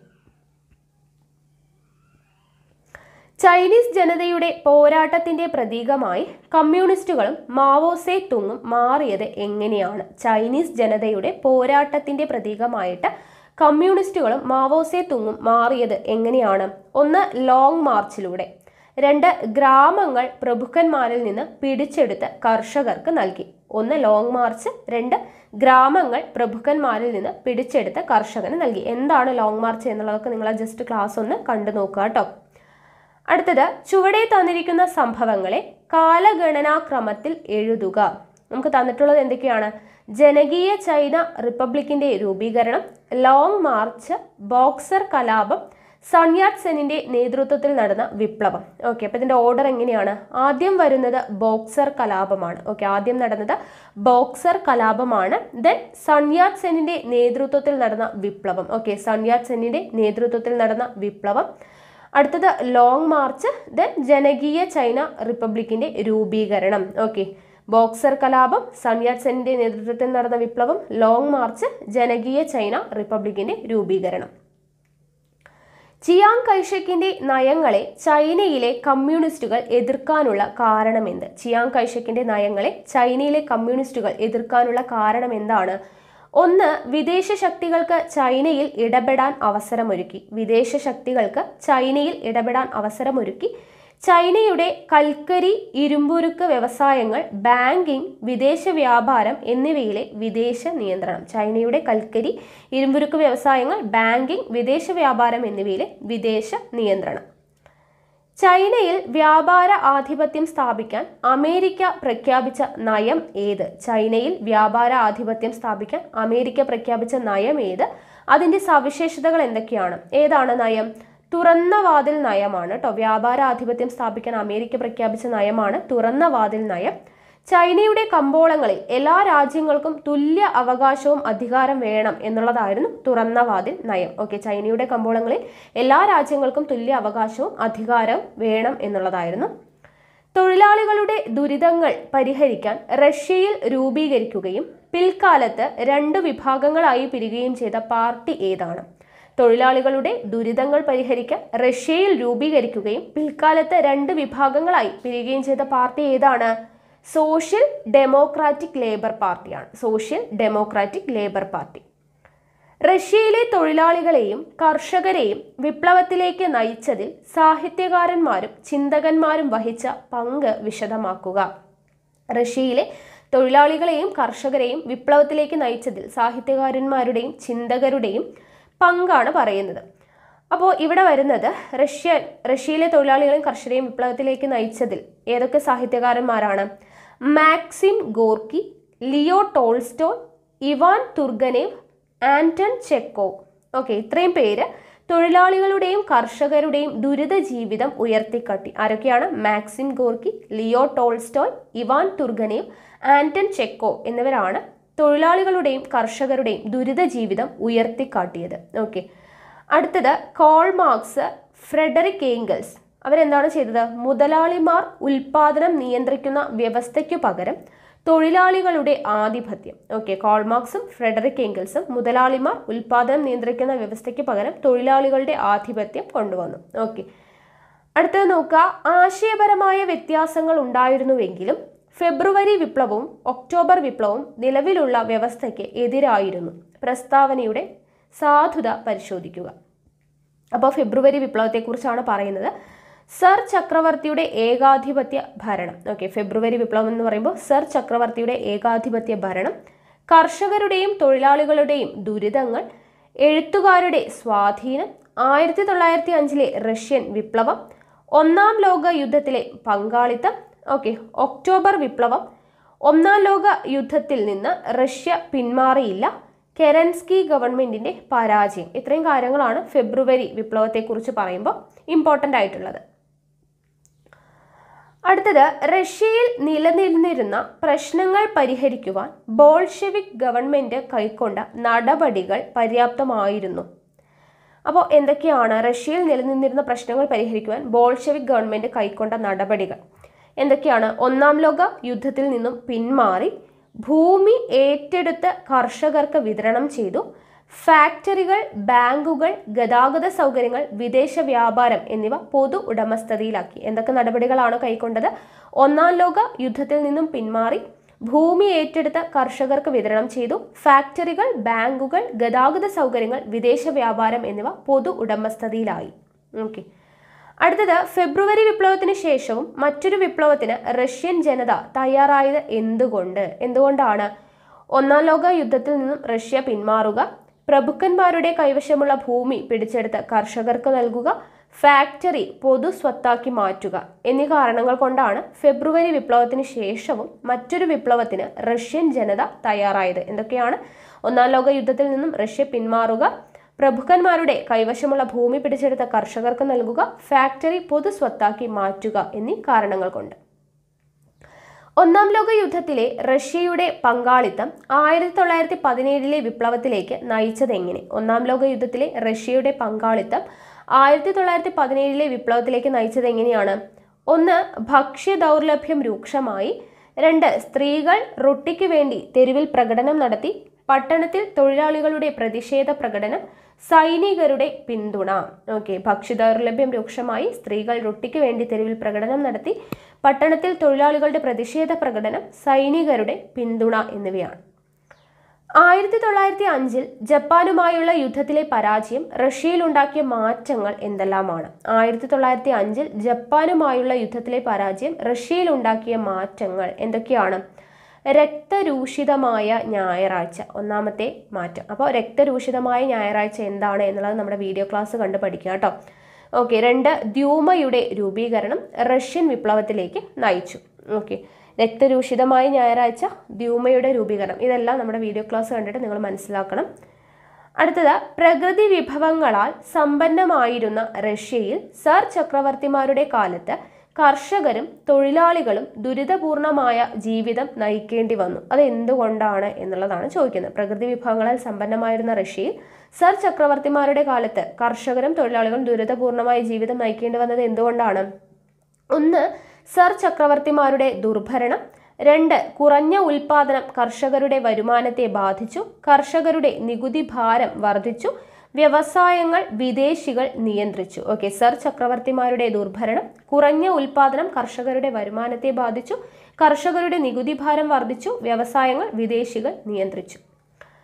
ചൈനീസ് ജനതയുടെ പോരാട്ടത്തിന്റെ പ്രതീകമായി കമ്മ്യൂണിസ്റ്റുകളും മാവോ സേ തുങ്ങും മാറിയത് എങ്ങനെയാണ്? ചൈനീസ് ജനതയുടെ പോരാട്ടത്തിന്റെ പ്രതീകമായിട്ട് കമ്മ്യൂണിസ്റ്റുകളും മാവോ സേ തുങ്ങും മാറിയത് എങ്ങനെയാണ്? ഒന്ന്, ലോങ് മാർച്ചിലൂടെ. രണ്ട്, ഗ്രാമങ്ങൾ പ്രഭുക്കന്മാരിൽ നിന്ന് പിടിച്ചെടുത്ത് കർഷകർക്ക് നൽകി. ഒന്ന് ലോങ് മാർച്ച്, രണ്ട് ഗ്രാമങ്ങൾ പ്രഭുക്കന്മാരിൽ നിന്ന് പിടിച്ചെടുത്ത് കർഷകന് നൽകി. എന്താണ് ലോങ് മാർച്ച് എന്നുള്ളതൊക്കെ നിങ്ങൾ ജസ്റ്റ് ക്ലാസ് ഒന്ന് കണ്ടു നോക്കുക കേട്ടോ. അടുത്തത്, ചുവടെ തന്നിരിക്കുന്ന സംഭവങ്ങളെ കാലഗണനാക്രമത്തിൽ എഴുതുക. നമുക്ക് തന്നിട്ടുള്ളത് എന്തൊക്കെയാണ്? ജനകീയ ചൈന റിപ്പബ്ലിക്കിന്റെ രൂപീകരണം, ലോങ് മാർച്ച്, ബോക്സർ കലാപം, സൺയാറ്റ് സെന്നിന്റെ നേതൃത്വത്തിൽ നടന്ന വിപ്ലവം. ഓക്കെ, അപ്പൊ ഇതിന്റെ ഓർഡർ എങ്ങനെയാണ്? ആദ്യം വരുന്നത് ബോക്സർ കലാപമാണ്. ഓക്കെ, ആദ്യം നടന്നത് ബോക്സർ കലാപമാണ്. ദെൻ സൺയാറ്റ് സെന്നിന്റെ നേതൃത്വത്തിൽ നടന്ന വിപ്ലവം. ഓക്കെ, സൺയാറ്റ് സെന്നിന്റെ നേതൃത്വത്തിൽ നടന്ന വിപ്ലവം. അടുത്തത് ലോങ് മാർച്ച്, ദെൻ ജനകീയ ചൈന റിപ്പബ്ലിക്കിന്റെ രൂപീകരണം. ഓക്കെ, ബോക്സർ കലാപം, സൺയാറ്റ് സെന്നിന്റെ നേതൃത്വത്തിൽ നടന്ന വിപ്ലവം, ലോങ് മാർച്ച്, ജനകീയ ചൈന റിപ്പബ്ലിക്കിന്റെ രൂപീകരണം. ചിയാങ് കൈഷക്കിന്റെ നയങ്ങളെ ചൈനയിലെ കമ്മ്യൂണിസ്റ്റുകൾ എതിർക്കാനുള്ള കാരണമെന്ത്? ചിയാങ് കൈഷക്കിന്റെ നയങ്ങളെ ചൈനയിലെ കമ്മ്യൂണിസ്റ്റുകൾ എതിർക്കാനുള്ള കാരണം എന്താണ്? ഒന്ന്, വിദേശ ശക്തികൾക്ക് ചൈനയിൽ ഇടപെടാൻ അവസരമൊരുക്കി. വിദേശ ശക്തികൾക്ക് ചൈനയിൽ ഇടപെടാൻ അവസരമൊരുക്കി. ചൈനയുടെ കൽക്കരി, ഇരുമ്പുരുക്ക് വ്യവസായങ്ങൾ, ബാങ്കിംഗ്, വിദേശ വ്യാപാരം എന്നിവയിലെ വിദേശ നിയന്ത്രണം. ചൈനയുടെ കൽക്കരി, ഇരുമ്പുരുക്ക് വ്യവസായങ്ങൾ, ബാങ്കിംഗ്, വിദേശ വ്യാപാരം എന്നിവയിലെ വിദേശ നിയന്ത്രണം. ചൈനയിൽ വ്യാപാര ആധിപത്യം സ്ഥാപിക്കാൻ അമേരിക്ക പ്രഖ്യാപിച്ച നയം ഏത്? ചൈനയിൽ വ്യാപാര ആധിപത്യം സ്ഥാപിക്കാൻ അമേരിക്ക പ്രഖ്യാപിച്ച നയം ഏത്? അതിന്റെ സവിശേഷതകൾ എന്തൊക്കെയാണ്? ഏതാണ് നയം? തുറന്ന വാതിൽ നയമാണ് കേട്ടോ. വ്യാപാര ആധിപത്യം സ്ഥാപിക്കാൻ അമേരിക്ക പ്രഖ്യാപിച്ച നയമാണ് തുറന്ന വാതിൽ നയം. ചൈനയുടെ കമ്പോളങ്ങളിൽ എല്ലാ രാജ്യങ്ങൾക്കും തുല്യ അവകാശവും അധികാരം വേണം എന്നുള്ളതായിരുന്നു തുറന്ന വാതിൽ നയം. ഓക്കെ, ചൈനയുടെ കമ്പോളങ്ങളിൽ എല്ലാ രാജ്യങ്ങൾക്കും തുല്യ അവകാശവും അധികാരവും വേണം എന്നുള്ളതായിരുന്നു. തൊഴിലാളികളുടെ ദുരിതങ്ങൾ പരിഹരിക്കാൻ റഷ്യയിൽ രൂപീകരിക്കുകയും പിൽക്കാലത്ത് രണ്ട് വിഭാഗങ്ങളായി പിരിയുകയും ചെയ്ത പാർട്ടി ഏതാണ്? തൊഴിലാളികളുടെ ദുരിതങ്ങൾ പരിഹരിക്കാൻ റഷ്യയിൽ രൂപീകരിക്കുകയും പിൽക്കാലത്ത് രണ്ട് വിഭാഗങ്ങളായി പിരിയുകയും ചെയ്ത പാർട്ടി ഏതാണ്? സോഷ്യൽ ഡെമോക്രാറ്റിക് ലേബർ പാർട്ടിയാണ്. Social democratic labour party. റഷ്യയിലെ തൊഴിലാളികളെയും കർഷകരെയും വിപ്ലവത്തിലേക്ക് നയിച്ചതിൽ സാഹിത്യകാരന്മാരും ചിന്തകന്മാരും വഹിച്ച പങ്ക് വിശദമാക്കുക. റഷ്യയിലെ തൊഴിലാളികളെയും കർഷകരെയും വിപ്ലവത്തിലേക്ക് നയിച്ചതിൽ സാഹിത്യകാരന്മാരുടെയും ചിന്തകരുടെയും പങ്കാണ് പറയുന്നത്. അപ്പോൾ ഇവിടെ വരുന്നത് റഷ്യ റഷ്യയിലെ തൊഴിലാളികളെയും കർഷകരെയും വിപ്ലവത്തിലേക്ക് നയിച്ചതിൽ ഏതൊക്കെ സാഹിത്യകാരന്മാരാണ്? Maxim Gorky, Leo Tolstoy, Ivan Turgenev, Anton Chekhov. Okay, ഇത്രയും പേര് തൊഴിലാളികളുടെയും കർഷകരുടെയും ദുരിത ജീവിതം ഉയർത്തിക്കാട്ടി. ആരൊക്കെയാണ്? Maxim Gorky, Leo Tolstoy, Ivan Turgenev, Anton Chekhov എന്നിവരാണ് തൊഴിലാളികളുടെയും കർഷകരുടെയും ദുരിത ജീവിതം ഉയർത്തിക്കാട്ടിയത്. ഓക്കെ, അടുത്തത് കോൾ മാർക്സ്, ഫ്രെഡറിക് ഏംഗൽസ്. അവരെന്താണ് ചെയ്തത്? മുതലാളിമാർ ഉൽപാദനം നിയന്ത്രിക്കുന്ന വ്യവസ്ഥയ്ക്കു പകരം തൊഴിലാളികളുടെ ആധിപത്യം. ഓക്കെ, കോൾ മാർക്സും ഫ്രെഡറിക് ഏംഗൽസും മുതലാളിമാർ ഉൽപാദനം നിയന്ത്രിക്കുന്ന വ്യവസ്ഥയ്ക്ക് പകരം തൊഴിലാളികളുടെ ആധിപത്യം കൊണ്ടുവന്നു. ഓക്കെ, അടുത്തത് നോക്കുക. ആശയപരമായ വ്യത്യാസങ്ങൾ ഉണ്ടായിരുന്നുവെങ്കിലും ഫെബ്രുവരി വിപ്ലവവും ഒക്ടോബർ വിപ്ലവവും നിലവിലുള്ള വ്യവസ്ഥയ്ക്ക് എതിരായിരുന്നു. പ്രസ്താവനയുടെ സാധുത പരിശോധിക്കുക. അപ്പോൾ ഫെബ്രുവരി വിപ്ലവത്തെക്കുറിച്ചാണ് പറയുന്നത്. സർ ചക്രവർത്തിയുടെ ഏകാധിപത്യ ഭരണം. ഓക്കെ, ഫെബ്രുവരി വിപ്ലവം എന്ന് പറയുമ്പോൾ സർ ചക്രവർത്തിയുടെ ഏകാധിപത്യ ഭരണം, കർഷകരുടെയും തൊഴിലാളികളുടെയും ദുരിതങ്ങൾ, എഴുത്തുകാരുടെ സ്വാധീനം, ആയിരത്തി തൊള്ളായിരത്തി അഞ്ചിലെ റഷ്യൻ വിപ്ലവം, ഒന്നാം ലോക യുദ്ധത്തിലെ പങ്കാളിത്തം. ഓക്കെ, ഒക്ടോബർ വിപ്ലവം, ഒന്നാം ലോക യുദ്ധത്തിൽ നിന്ന് റഷ്യ പിന്മാറിയില്ല, കെരൻസ്കി ഗവൺമെന്റിന്റെ പരാജയം. ഇത്രയും കാര്യങ്ങളാണ് ഫെബ്രുവരി വിപ്ലവത്തെക്കുറിച്ച് പറയുമ്പോൾ ഇമ്പോർട്ടൻ്റ് ആയിട്ടുള്ളത്. അടുത്തത്, റഷ്യയിൽ നിലനിന്നിരുന്ന പ്രശ്നങ്ങൾ പരിഹരിക്കുവാൻ ബോൾഷെവിക് ഗവൺമെന്റ് കൈക്കൊണ്ട നടപടികൾ പര്യാപ്തമായിരുന്നു. അപ്പോൾ എന്തൊക്കെയാണ് റഷ്യയിൽ നിലനിന്നിരുന്ന പ്രശ്നങ്ങൾ പരിഹരിക്കുവാൻ ബോൾഷെവിക് ഗവൺമെന്റ് കൈക്കൊണ്ട നടപടികൾ? എന്തൊക്കെയാണ്? ഒന്നാം ലോക യുദ്ധത്തിൽ നിന്നും പിന്മാറി, ഭൂമി ഏറ്റെടുത്ത് കർഷകർക്ക് വിതരണം ചെയ്തു, ഫാക്ടറികൾ, ബാങ്കുകൾ, ഗതാഗത സൗകര്യങ്ങൾ, വിദേശ വ്യാപാരം എന്നിവ പൊതു ഉടമസ്ഥതയിലാക്കി. എന്തൊക്കെ നടപടികളാണ് കൈക്കൊണ്ടത്? ഒന്നാം ലോക യുദ്ധത്തിൽ നിന്നും പിന്മാറി, ഭൂമി ഏറ്റെടുത്ത് കർഷകർക്ക് വിതരണം ചെയ്തു, ഫാക്ടറികൾ, ബാങ്കുകൾ, ഗതാഗത സൗകര്യങ്ങൾ, വിദേശ വ്യാപാരം എന്നിവ പൊതു ഉടമസ്ഥതയിലായി. ഓക്കെ, അടുത്തത്, ഫെബ്രുവരി വിപ്ലവത്തിന് ശേഷവും മറ്റൊരു വിപ്ലവത്തിന് റഷ്യൻ ജനത തയ്യാറായത് എന്തുകൊണ്ട്? എന്തുകൊണ്ടാണ്? ഒന്നാം ലോക യുദ്ധത്തിൽ നിന്നും റഷ്യ പിന്മാറുക, പ്രഭുക്കന്മാരുടെ കൈവശമുള്ള ഭൂമി പിടിച്ചെടുത്ത് കർഷകർക്ക് നൽകുക, ഫാക്ടറി പൊതു സ്വത്താക്കി മാറ്റുക എന്നീ കാരണങ്ങൾ കൊണ്ടാണ് ഫെബ്രുവരി വിപ്ലവത്തിന് ശേഷവും മറ്റൊരു വിപ്ലവത്തിന് റഷ്യൻ ജനത തയ്യാറായത്. എന്തൊക്കെയാണ്? ഒന്നാം ലോക യുദ്ധത്തിൽ നിന്നും റഷ്യ പിന്മാറുക, പ്രഭുക്കന്മാരുടെ കൈവശമുള്ള ഭൂമി പിടിച്ചെടുത്ത കർഷകർക്ക് നൽകുക, ഫാക്ടറി പൊതു സ്വത്താക്കി മാറ്റുക എന്നീ കാരണങ്ങൾ കൊണ്ട്. ഒന്നാം ലോക യുദ്ധത്തിലെ റഷ്യയുടെ പങ്കാളിത്തം ആയിരത്തി തൊള്ളായിരത്തി പതിനേഴിലെ വിപ്ലവത്തിലേക്ക് നയിച്ചത് എങ്ങനെ? ഒന്നാം ലോക യുദ്ധത്തിലെ റഷ്യയുടെ പങ്കാളിത്തം ആയിരത്തി തൊള്ളായിരത്തി പതിനേഴിലെ വിപ്ലവത്തിലേക്ക് നയിച്ചത് എങ്ങനെയാണ്? ഒന്ന്, ഭക്ഷ്യ ദൗർലഭ്യം രൂക്ഷമായി. രണ്ട്, സ്ത്രീകൾ റൊട്ടിക്ക് വേണ്ടി തെരുവിൽ പ്രകടനം നടത്തി. പട്ടണത്തിൽ തൊഴിലാളികളുടെ പ്രതിഷേധ പ്രകടനം, സൈനികരുടെ പിന്തുണ. ഓക്കെ, ഭക്ഷ്യദൗർലഭ്യം രൂക്ഷമായി, സ്ത്രീകൾ റൊട്ടിക്ക് വേണ്ടി തെരുവിൽ പ്രകടനം നടത്തി, പട്ടണത്തിൽ തൊഴിലാളികളുടെ പ്രതിഷേധ പ്രകടനം, സൈനികരുടെ പിന്തുണ എന്നിവയാണ്. ആയിരത്തി തൊള്ളായിരത്തി അഞ്ചിൽ ജപ്പാനുമായുള്ള യുദ്ധത്തിലെ പരാജയം റഷ്യയിൽ ഉണ്ടാക്കിയ മാറ്റങ്ങൾ എന്തെല്ലാമാണ്? ആയിരത്തി തൊള്ളായിരത്തി അഞ്ചിൽ ജപ്പാനുമായുള്ള യുദ്ധത്തിലെ പരാജയം റഷ്യയിൽ ഉണ്ടാക്കിയ മാറ്റങ്ങൾ എന്തൊക്കെയാണ്? രക്തരൂഷിതമായ ഞായറാഴ്ച ഒന്നാമത്തെ മാറ്റം. അപ്പോൾ രക്തരൂഷിതമായ ഞായറാഴ്ച എന്താണ് എന്നുള്ളത് നമ്മുടെ വീഡിയോ ക്ലാസ് കണ്ട് പഠിക്കുക കേട്ടോ. ഓക്കെ, രണ്ട്, ദ്യൂമയുടെ രൂപീകരണം റഷ്യൻ വിപ്ലവത്തിലേക്ക് നയിച്ചു. ഓക്കെ, രക്തരൂഷിതമായ ഞായറാഴ്ച, ദ്യൂമയുടെ രൂപീകരണം, ഇതെല്ലാം നമ്മുടെ വീഡിയോ ക്ലാസ് കണ്ടിട്ട് നിങ്ങൾ മനസ്സിലാക്കണം. അടുത്തത്, പ്രകൃതി വിഭവങ്ങളാൽ സമ്പന്നമായിരുന്ന റഷ്യയിൽ സർ ചക്രവർത്തിമാരുടെ കാലത്ത് കർഷകരും തൊഴിലാളികളും ദുരിതപൂർണമായ ജീവിതം നയിക്കേണ്ടി വന്നു. അത് എന്തുകൊണ്ടാണ് എന്നുള്ളതാണ് ചോദിക്കുന്നത്. പ്രകൃതി വിഭവങ്ങളാൽ സമ്പന്നമായിരുന്ന റഷ്യയിൽ സർ ചക്രവർത്തിമാരുടെ കാലത്ത് കർഷകരും തൊഴിലാളികളും ദുരിതപൂർണമായ ജീവിതം നയിക്കേണ്ടി വന്നത് എന്തുകൊണ്ടാണ്? ഒന്ന്, സർ ചക്രവർത്തിമാരുടെ ദുർഭരണം. രണ്ട്, കുറഞ്ഞ ഉൽപാദനം കർഷകരുടെ വരുമാനത്തെ ബാധിച്ചു. കർഷകരുടെ നികുതി ഭാരം വർദ്ധിച്ചു. വ്യവസായങ്ങൾ വിദേശികൾ നിയന്ത്രിച്ചു. ഓക്കെ, സർ ചക്രവർത്തിമാരുടെ ദുർഭരണം, കുറഞ്ഞ ഉൽപാദനം കർഷകരുടെ വരുമാനത്തെ ബാധിച്ചു, കർഷകരുടെ നികുതി ഭാരം വർദ്ധിച്ചു, വ്യവസായങ്ങൾ വിദേശികൾ നിയന്ത്രിച്ചു.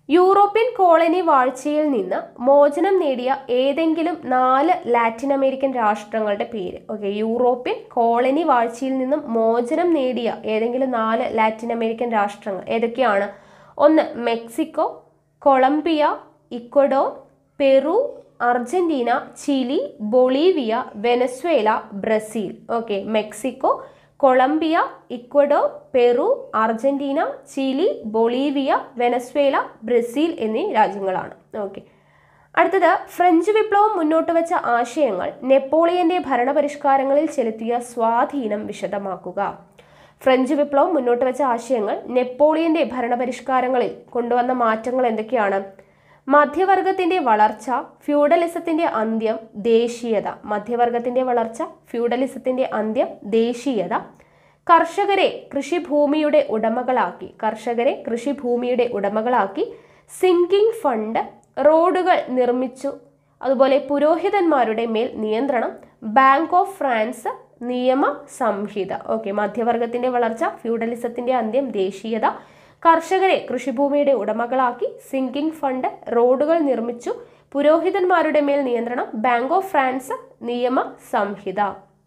യൂറോപ്യൻ കോളനി വാഴ്ചയിൽ നിന്ന് മോചനം നേടിയ ഏതെങ്കിലും നാല് ലാറ്റിൻ അമേരിക്കൻ രാഷ്ട്രങ്ങളുടെ പേര്. ഓക്കെ, യൂറോപ്യൻ കോളനി വാഴ്ചയിൽ നിന്നും മോചനം നേടിയ ഏതെങ്കിലും നാല് ലാറ്റിൻ അമേരിക്കൻ രാഷ്ട്രങ്ങൾ ഏതൊക്കെയാണ്? ഒന്ന് Mexico, Colombia, Ecuador, Peru, Argentina, Chile, Bolivia, Venezuela, Brazil. Okay, Mexico, Colombia, Ecuador, Peru, Argentina, Chile, Bolivia, Venezuela, Brazil എന്നീ രാജ്യങ്ങളാണ്. ഓക്കെ, അടുത്തത് ഫ്രഞ്ച് വിപ്ലവം മുന്നോട്ട് വെച്ച ആശയങ്ങൾ നെപ്പോളിയന്റെ ഭരണപരിഷ്കാരങ്ങളിൽ ചെലുത്തിയ സ്വാധീനം വിശദമാക്കുക. ഫ്രഞ്ച് വിപ്ലവം മുന്നോട്ട് വെച്ച ആശയങ്ങൾ നെപ്പോളിയന്റെ ഭരണപരിഷ്കാരങ്ങളിൽ കൊണ്ടുവന്ന മാറ്റങ്ങൾ എന്തൊക്കെയാണ്? മധ്യവർഗത്തിന്റെ വളർച്ച, ഫ്യൂഡലിസത്തിന്റെ അന്ത്യം, ദേശീയത. മധ്യവർഗത്തിന്റെ വളർച്ച, ഫ്യൂഡലിസത്തിന്റെ അന്ത്യം, ദേശീയത. കർഷകരെ കൃഷിഭൂമിയുടെ ഉടമകളാക്കി കർഷകരെ കൃഷിഭൂമിയുടെ ഉടമകളാക്കി സിങ്കിങ് ഫണ്ട്, റോഡുകൾ നിർമ്മിച്ചു. അതുപോലെ പുരോഹിതന്മാരുടെ മേൽ നിയന്ത്രണം, ബാങ്ക് ഓഫ് ഫ്രാൻസ്, നിയമ സംഹിത. ഓക്കെ, മധ്യവർഗത്തിന്റെ വളർച്ച, ഫ്യൂഡലിസത്തിന്റെ അന്ത്യം, ദേശീയത. കർഷകരെ കൃഷിഭൂമിയുടെ ഉടമകളാക്കി, സിങ്കിങ് ഫണ്ട്, റോഡുകൾ നിർമ്മിച്ചു, പുരോഹിതന്മാരുടെ മേൽ നിയന്ത്രണം, ബാങ്ക് ഓഫ് ഫ്രാൻസ്, നിയമ സംഹിത.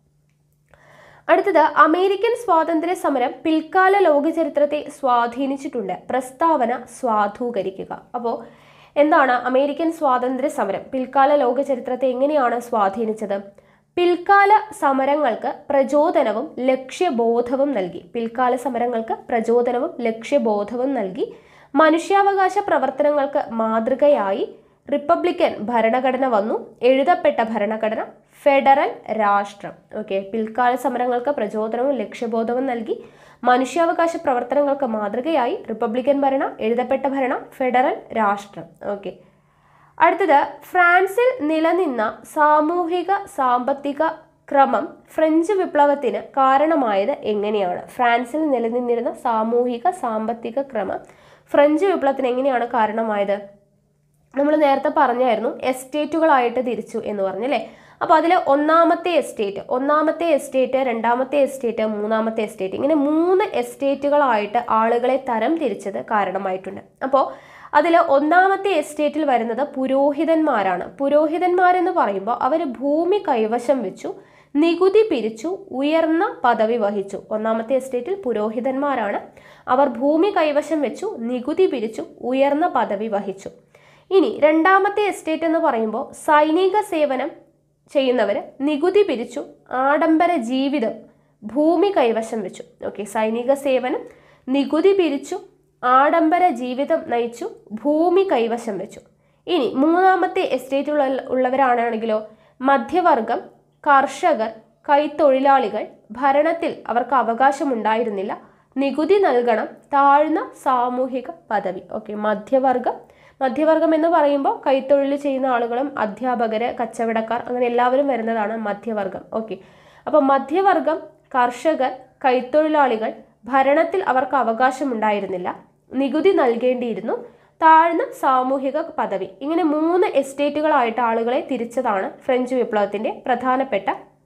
അടുത്തത് അമേരിക്കൻ സ്വാതന്ത്ര്യ സമരം പിൽക്കാല ലോക ചരിത്രത്തെ സ്വാധീനിച്ചിട്ടുണ്ട്. പ്രസ്താവന സ്വാധൂകരിക്കുക. അപ്പോൾ എന്താണ് അമേരിക്കൻ സ്വാതന്ത്ര്യ സമരം പിൽക്കാല ലോക ചരിത്രത്തെ എങ്ങനെയാണ് സ്വാധീനിച്ചത്? പിൽക്കാല സമരങ്ങൾക്ക് പ്രചോദനവും ലക്ഷ്യബോധവും നൽകി. പിൽക്കാല സമരങ്ങൾക്ക് പ്രചോദനവും ലക്ഷ്യബോധവും നൽകി. മനുഷ്യാവകാശ പ്രവർത്തനങ്ങൾക്ക് മാതൃകയായി റിപ്പബ്ലിക്കൻ ഭരണഘടന വന്നു. എഴുതപ്പെട്ട ഭരണഘടന, ഫെഡറൽ രാഷ്ട്രം. ഓക്കെ, പിൽക്കാല സമരങ്ങൾക്ക് പ്രചോദനവും ലക്ഷ്യബോധവും നൽകി. മനുഷ്യാവകാശ പ്രവർത്തനങ്ങൾക്ക് മാതൃകയായി റിപ്പബ്ലിക്കൻ ഭരണം, എഴുതപ്പെട്ട ഭരണം, ഫെഡറൽ രാഷ്ട്രം. ഓക്കെ, അടുത്തത് ഫ്രാൻസിൽ നിലനിന്ന സാമൂഹിക സാമ്പത്തിക ക്രമം ഫ്രഞ്ച് വിപ്ലവത്തിന് കാരണമായത് എങ്ങനെയാണ്? ഫ്രാൻസിൽ നിലനിന്നിരുന്ന സാമൂഹിക സാമ്പത്തിക ക്രമം ഫ്രഞ്ച് വിപ്ലവത്തിന് എങ്ങനെയാണ് കാരണമായത്? നമ്മൾ നേരത്തെ പറഞ്ഞായിരുന്നു എസ്റ്റേറ്റുകളായിട്ട് തിരിച്ചു എന്ന് പറഞ്ഞല്ലേ. അപ്പോൾ അതിൽ ഒന്നാമത്തെ എസ്റ്റേറ്റ് ഒന്നാമത്തെ എസ്റ്റേറ്റ് രണ്ടാമത്തെ എസ്റ്റേറ്റ് മൂന്നാമത്തെ എസ്റ്റേറ്റ് ഇങ്ങനെ മൂന്ന് എസ്റ്റേറ്റുകളായിട്ട് ആളുകളെ തരം തിരിച്ചത് കാരണമായിട്ടുണ്ട്. അപ്പോൾ അതിൽ ഒന്നാമത്തെ എസ്റ്റേറ്റിൽ വരുന്നത് പുരോഹിതന്മാരാണ്. പുരോഹിതന്മാരെന്ന് പറയുമ്പോൾ അവർ ഭൂമി കൈവശം വെച്ചു, നികുതി പിരിച്ചു, ഉയർന്ന പദവി വഹിച്ചു. ഒന്നാമത്തെ എസ്റ്റേറ്റിൽ പുരോഹിതന്മാരാണ്. അവർ ഭൂമി കൈവശം വെച്ചു, നികുതി പിരിച്ചു, ഉയർന്ന പദവി വഹിച്ചു. ഇനി രണ്ടാമത്തെ എസ്റ്റേറ്റ് എന്ന് പറയുമ്പോൾ സൈനിക സേവനം ചെയ്യുന്നവർ നികുതി പിരിച്ചു, ആഡംബര ജീവിതം, ഭൂമി കൈവശം വെച്ചു. ഓക്കെ, സൈനിക സേവനം, നികുതി പിരിച്ചു, ആഡംബര ജീവിതം നയിച്ചു, ഭൂമി കൈവശം വെച്ചു. ഇനി മൂന്നാമത്തെ എസ്റ്റേറ്റുള്ള ഉള്ളവരാണെങ്കിലോ മധ്യവർഗം, കർഷകർ, കൈത്തൊഴിലാളികൾ. ഭരണത്തിൽ അവർക്ക് അവകാശമുണ്ടായിരുന്നില്ല, നികുതി നൽകണം, താഴ്ന്ന സാമൂഹിക പദവി. ഓക്കെ, മധ്യവർഗം മധ്യവർഗം എന്ന് പറയുമ്പോൾ കൈത്തൊഴിൽ ചെയ്യുന്ന ആളുകളും അധ്യാപകര്, കച്ചവടക്കാർ, അങ്ങനെ എല്ലാവരും വരുന്നതാണ് മധ്യവർഗം. ഓക്കെ, അപ്പോൾ മധ്യവർഗം, കർഷകർ, കൈത്തൊഴിലാളികൾ. ഭരണത്തിൽ അവർക്ക് അവകാശമുണ്ടായിരുന്നില്ല, നികുതി നൽകേണ്ടിയിരുന്നു, താഴ്ന്ന സാമൂഹിക പദവി. ഇങ്ങനെ മൂന്ന് എസ്റ്റേറ്റുകളായിട്ട് ആളുകളെ തിരിച്ചതാണ് ഫ്രഞ്ച് വിപ്ലവത്തിൻ്റെ പ്രധാനപ്പെട്ട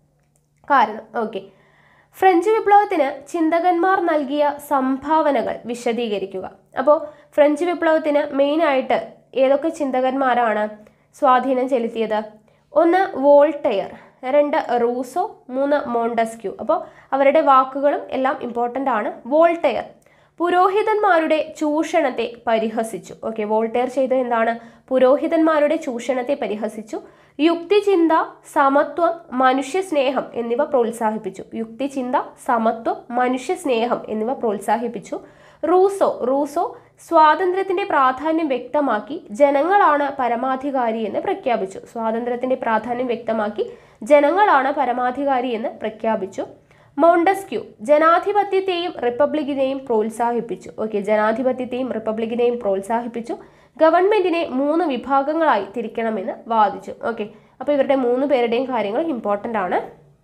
കാരണം. ഓക്കെ, ഫ്രഞ്ച് വിപ്ലവത്തിന് ചിന്തകന്മാർ നൽകിയ സംഭാവനകൾ വിശദീകരിക്കുക. അപ്പോൾ ഫ്രഞ്ച് വിപ്ലവത്തിന് മെയിനായിട്ട് ഏതൊക്കെ ചിന്തകന്മാരാണ് സ്വാധീനം ചെലുത്തിയത്? ഒന്ന് വോൾട്ടയർ, രണ്ട് റൂസോ, മൂന്ന് മോണ്ടസ്ക്യൂ. അപ്പോൾ അവരുടെ വാക്കുകളും എല്ലാം ഇമ്പോർട്ടൻ്റ് ആണ്. വോൾട്ടയർ പുരോഹിതന്മാരുടെ ചൂഷണത്തെ പരിഹസിച്ചു. ഓക്കെ, വോൾട്ടയർ ചെയ്തത് എന്താണ്? പുരോഹിതന്മാരുടെ ചൂഷണത്തെ പരിഹസിച്ചു. യുക്തിചിന്ത, സമത്വം, മനുഷ്യസ്നേഹം എന്നിവ പ്രോത്സാഹിപ്പിച്ചു. യുക്തിചിന്ത, സമത്വം, മനുഷ്യസ്നേഹം എന്നിവ പ്രോത്സാഹിപ്പിച്ചു. റൂസോ റൂസോ സ്വാതന്ത്ര്യത്തിന്റെ പ്രാധാന്യം വ്യക്തമാക്കി ജനങ്ങളാണ് പരമാധികാരി എന്ന് പ്രഖ്യാപിച്ചു. സ്വാതന്ത്ര്യത്തിന്റെ പ്രാധാന്യം വ്യക്തമാക്കി ജനങ്ങളാണ് പരമാധികാരി എന്ന് പ്രഖ്യാപിച്ചു. മോണ്ടസ്ക്യൂ ജനാധിപത്യത്തെയും റിപ്പബ്ലിക്കിനെയും പ്രോത്സാഹിപ്പിച്ചു. ഓക്കെ, ജനാധിപത്യത്തെയും റിപ്പബ്ലിക്കിനെയും പ്രോത്സാഹിപ്പിച്ചു. ഗവൺമെന്റിനെ മൂന്ന് വിഭാഗങ്ങളായി തിരിക്കണമെന്ന് വാദിച്ചു. ഓക്കെ, അപ്പോൾ ഇവരുടെ മൂന്ന് പേരുടെയും കാര്യങ്ങൾ ഇമ്പോർട്ടൻ്റ് ആണ്.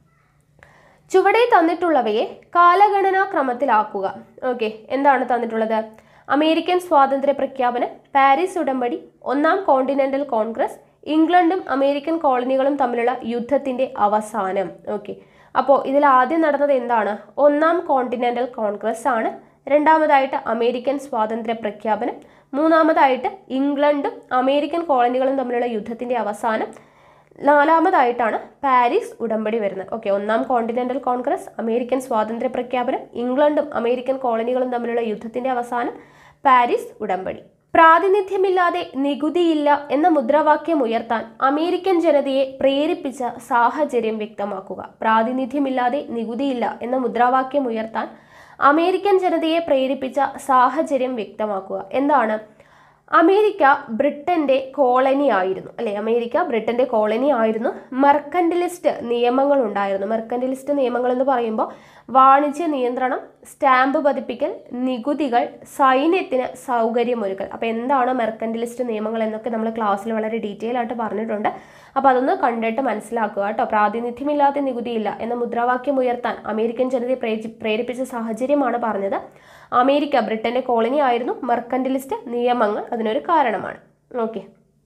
ചുവടെ തന്നിട്ടുള്ളവയെ കാലഗണനാ ക്രമത്തിലാക്കുക. ഓക്കെ, എന്താണ് തന്നിട്ടുള്ളത്? അമേരിക്കൻ സ്വാതന്ത്ര്യ പ്രഖ്യാപനം, പാരീസ് ഉടമ്പടി, ഒന്നാം കോണ്ടിനെന്റൽ കോൺഗ്രസ്, ഇംഗ്ലണ്ടും അമേരിക്കൻ കോളനികളും തമ്മിലുള്ള യുദ്ധത്തിന്റെ അവസാനം. ഓക്കെ, അപ്പോൾ ഇതിൽ ആദ്യം നടന്നത് എന്താണ്? ഒന്നാം കോണ്ടിനെന്റൽ കോൺഗ്രസ് ആണ്. രണ്ടാമതായിട്ട് അമേരിക്കൻ സ്വാതന്ത്ര്യ പ്രഖ്യാപനം, മൂന്നാമതായിട്ട് ഇംഗ്ലണ്ടും അമേരിക്കൻ കോളനികളും തമ്മിലുള്ള യുദ്ധത്തിൻ്റെ അവസാനം. നാലാമതായിട്ടാണ് പാരീസ് ഉടമ്പടി വരുന്നത്. ഓക്കെ, ഒന്നാം കോണ്ടിനെന്റൽ കോൺഗ്രസ്, അമേരിക്കൻ സ്വാതന്ത്ര്യ പ്രഖ്യാപനം, ഇംഗ്ലണ്ടും അമേരിക്കൻ കോളനികളും തമ്മിലുള്ള യുദ്ധത്തിന്റെ അവസാനം, പാരീസ് ഉടമ്പടി. പ്രാതിനിധ്യമില്ലാതെ നികുതിയില്ല എന്ന മുദ്രാവാക്യം ഉയർത്താൻ അമേരിക്കൻ ജനതയെ പ്രേരിപ്പിച്ച സാഹചര്യം വ്യക്തമാക്കുക. പ്രാതിനിധ്യമില്ലാതെ നികുതിയില്ല എന്ന മുദ്രാവാക്യം ഉയർത്താൻ അമേരിക്കൻ ജനതയെ പ്രേരിപ്പിച്ച സാഹചര്യം വ്യക്തമാക്കുക. എന്താണ്? അമേരിക്ക ബ്രിട്ടന്റെ കോളനി ആയിരുന്നു അല്ലെ അമേരിക്ക ബ്രിട്ടന്റെ കോളനി ആയിരുന്നു മെർക്കന്റിലിസ്റ്റ് നിയമങ്ങൾ ഉണ്ടായിരുന്നു. മെർക്കന്റിലിസ്റ്റ് നിയമങ്ങൾ എന്ന് പറയുമ്പോൾ വാണിജ്യ നിയന്ത്രണം, സ്റ്റാമ്പ് പതിപ്പിക്കൽ, നികുതികൾ, സൈന്യത്തിന് സൗകര്യമൊരുക്കൽ. അപ്പോൾ എന്താണ് മെർക്കന്റിലിസ്റ്റ് നിയമങ്ങൾ എന്നൊക്കെ നമ്മൾ ക്ലാസ്സിൽ വളരെ ഡീറ്റെയിൽ ആയിട്ട് പറഞ്ഞിട്ടുണ്ട്. അപ്പോൾ അതൊന്ന് കണ്ടിട്ട് മനസ്സിലാക്കുക കേട്ടോ. പ്രാതിനിധ്യമില്ലാതെ നികുതിയില്ല എന്ന മുദ്രാവാക്യം ഉയർത്താൻ അമേരിക്കൻ ജനതയെ പ്രേരിപ്പിച്ച സാഹചര്യമാണ് പറഞ്ഞത്. അമേരിക്ക ബ്രിട്ടന്റെ കോളനി ആയിരുന്നു. മെർക്കന്റിലിസ്റ്റ് നിയമങ്ങൾ അതിനൊരു കാരണമാണ്. ഓക്കെ,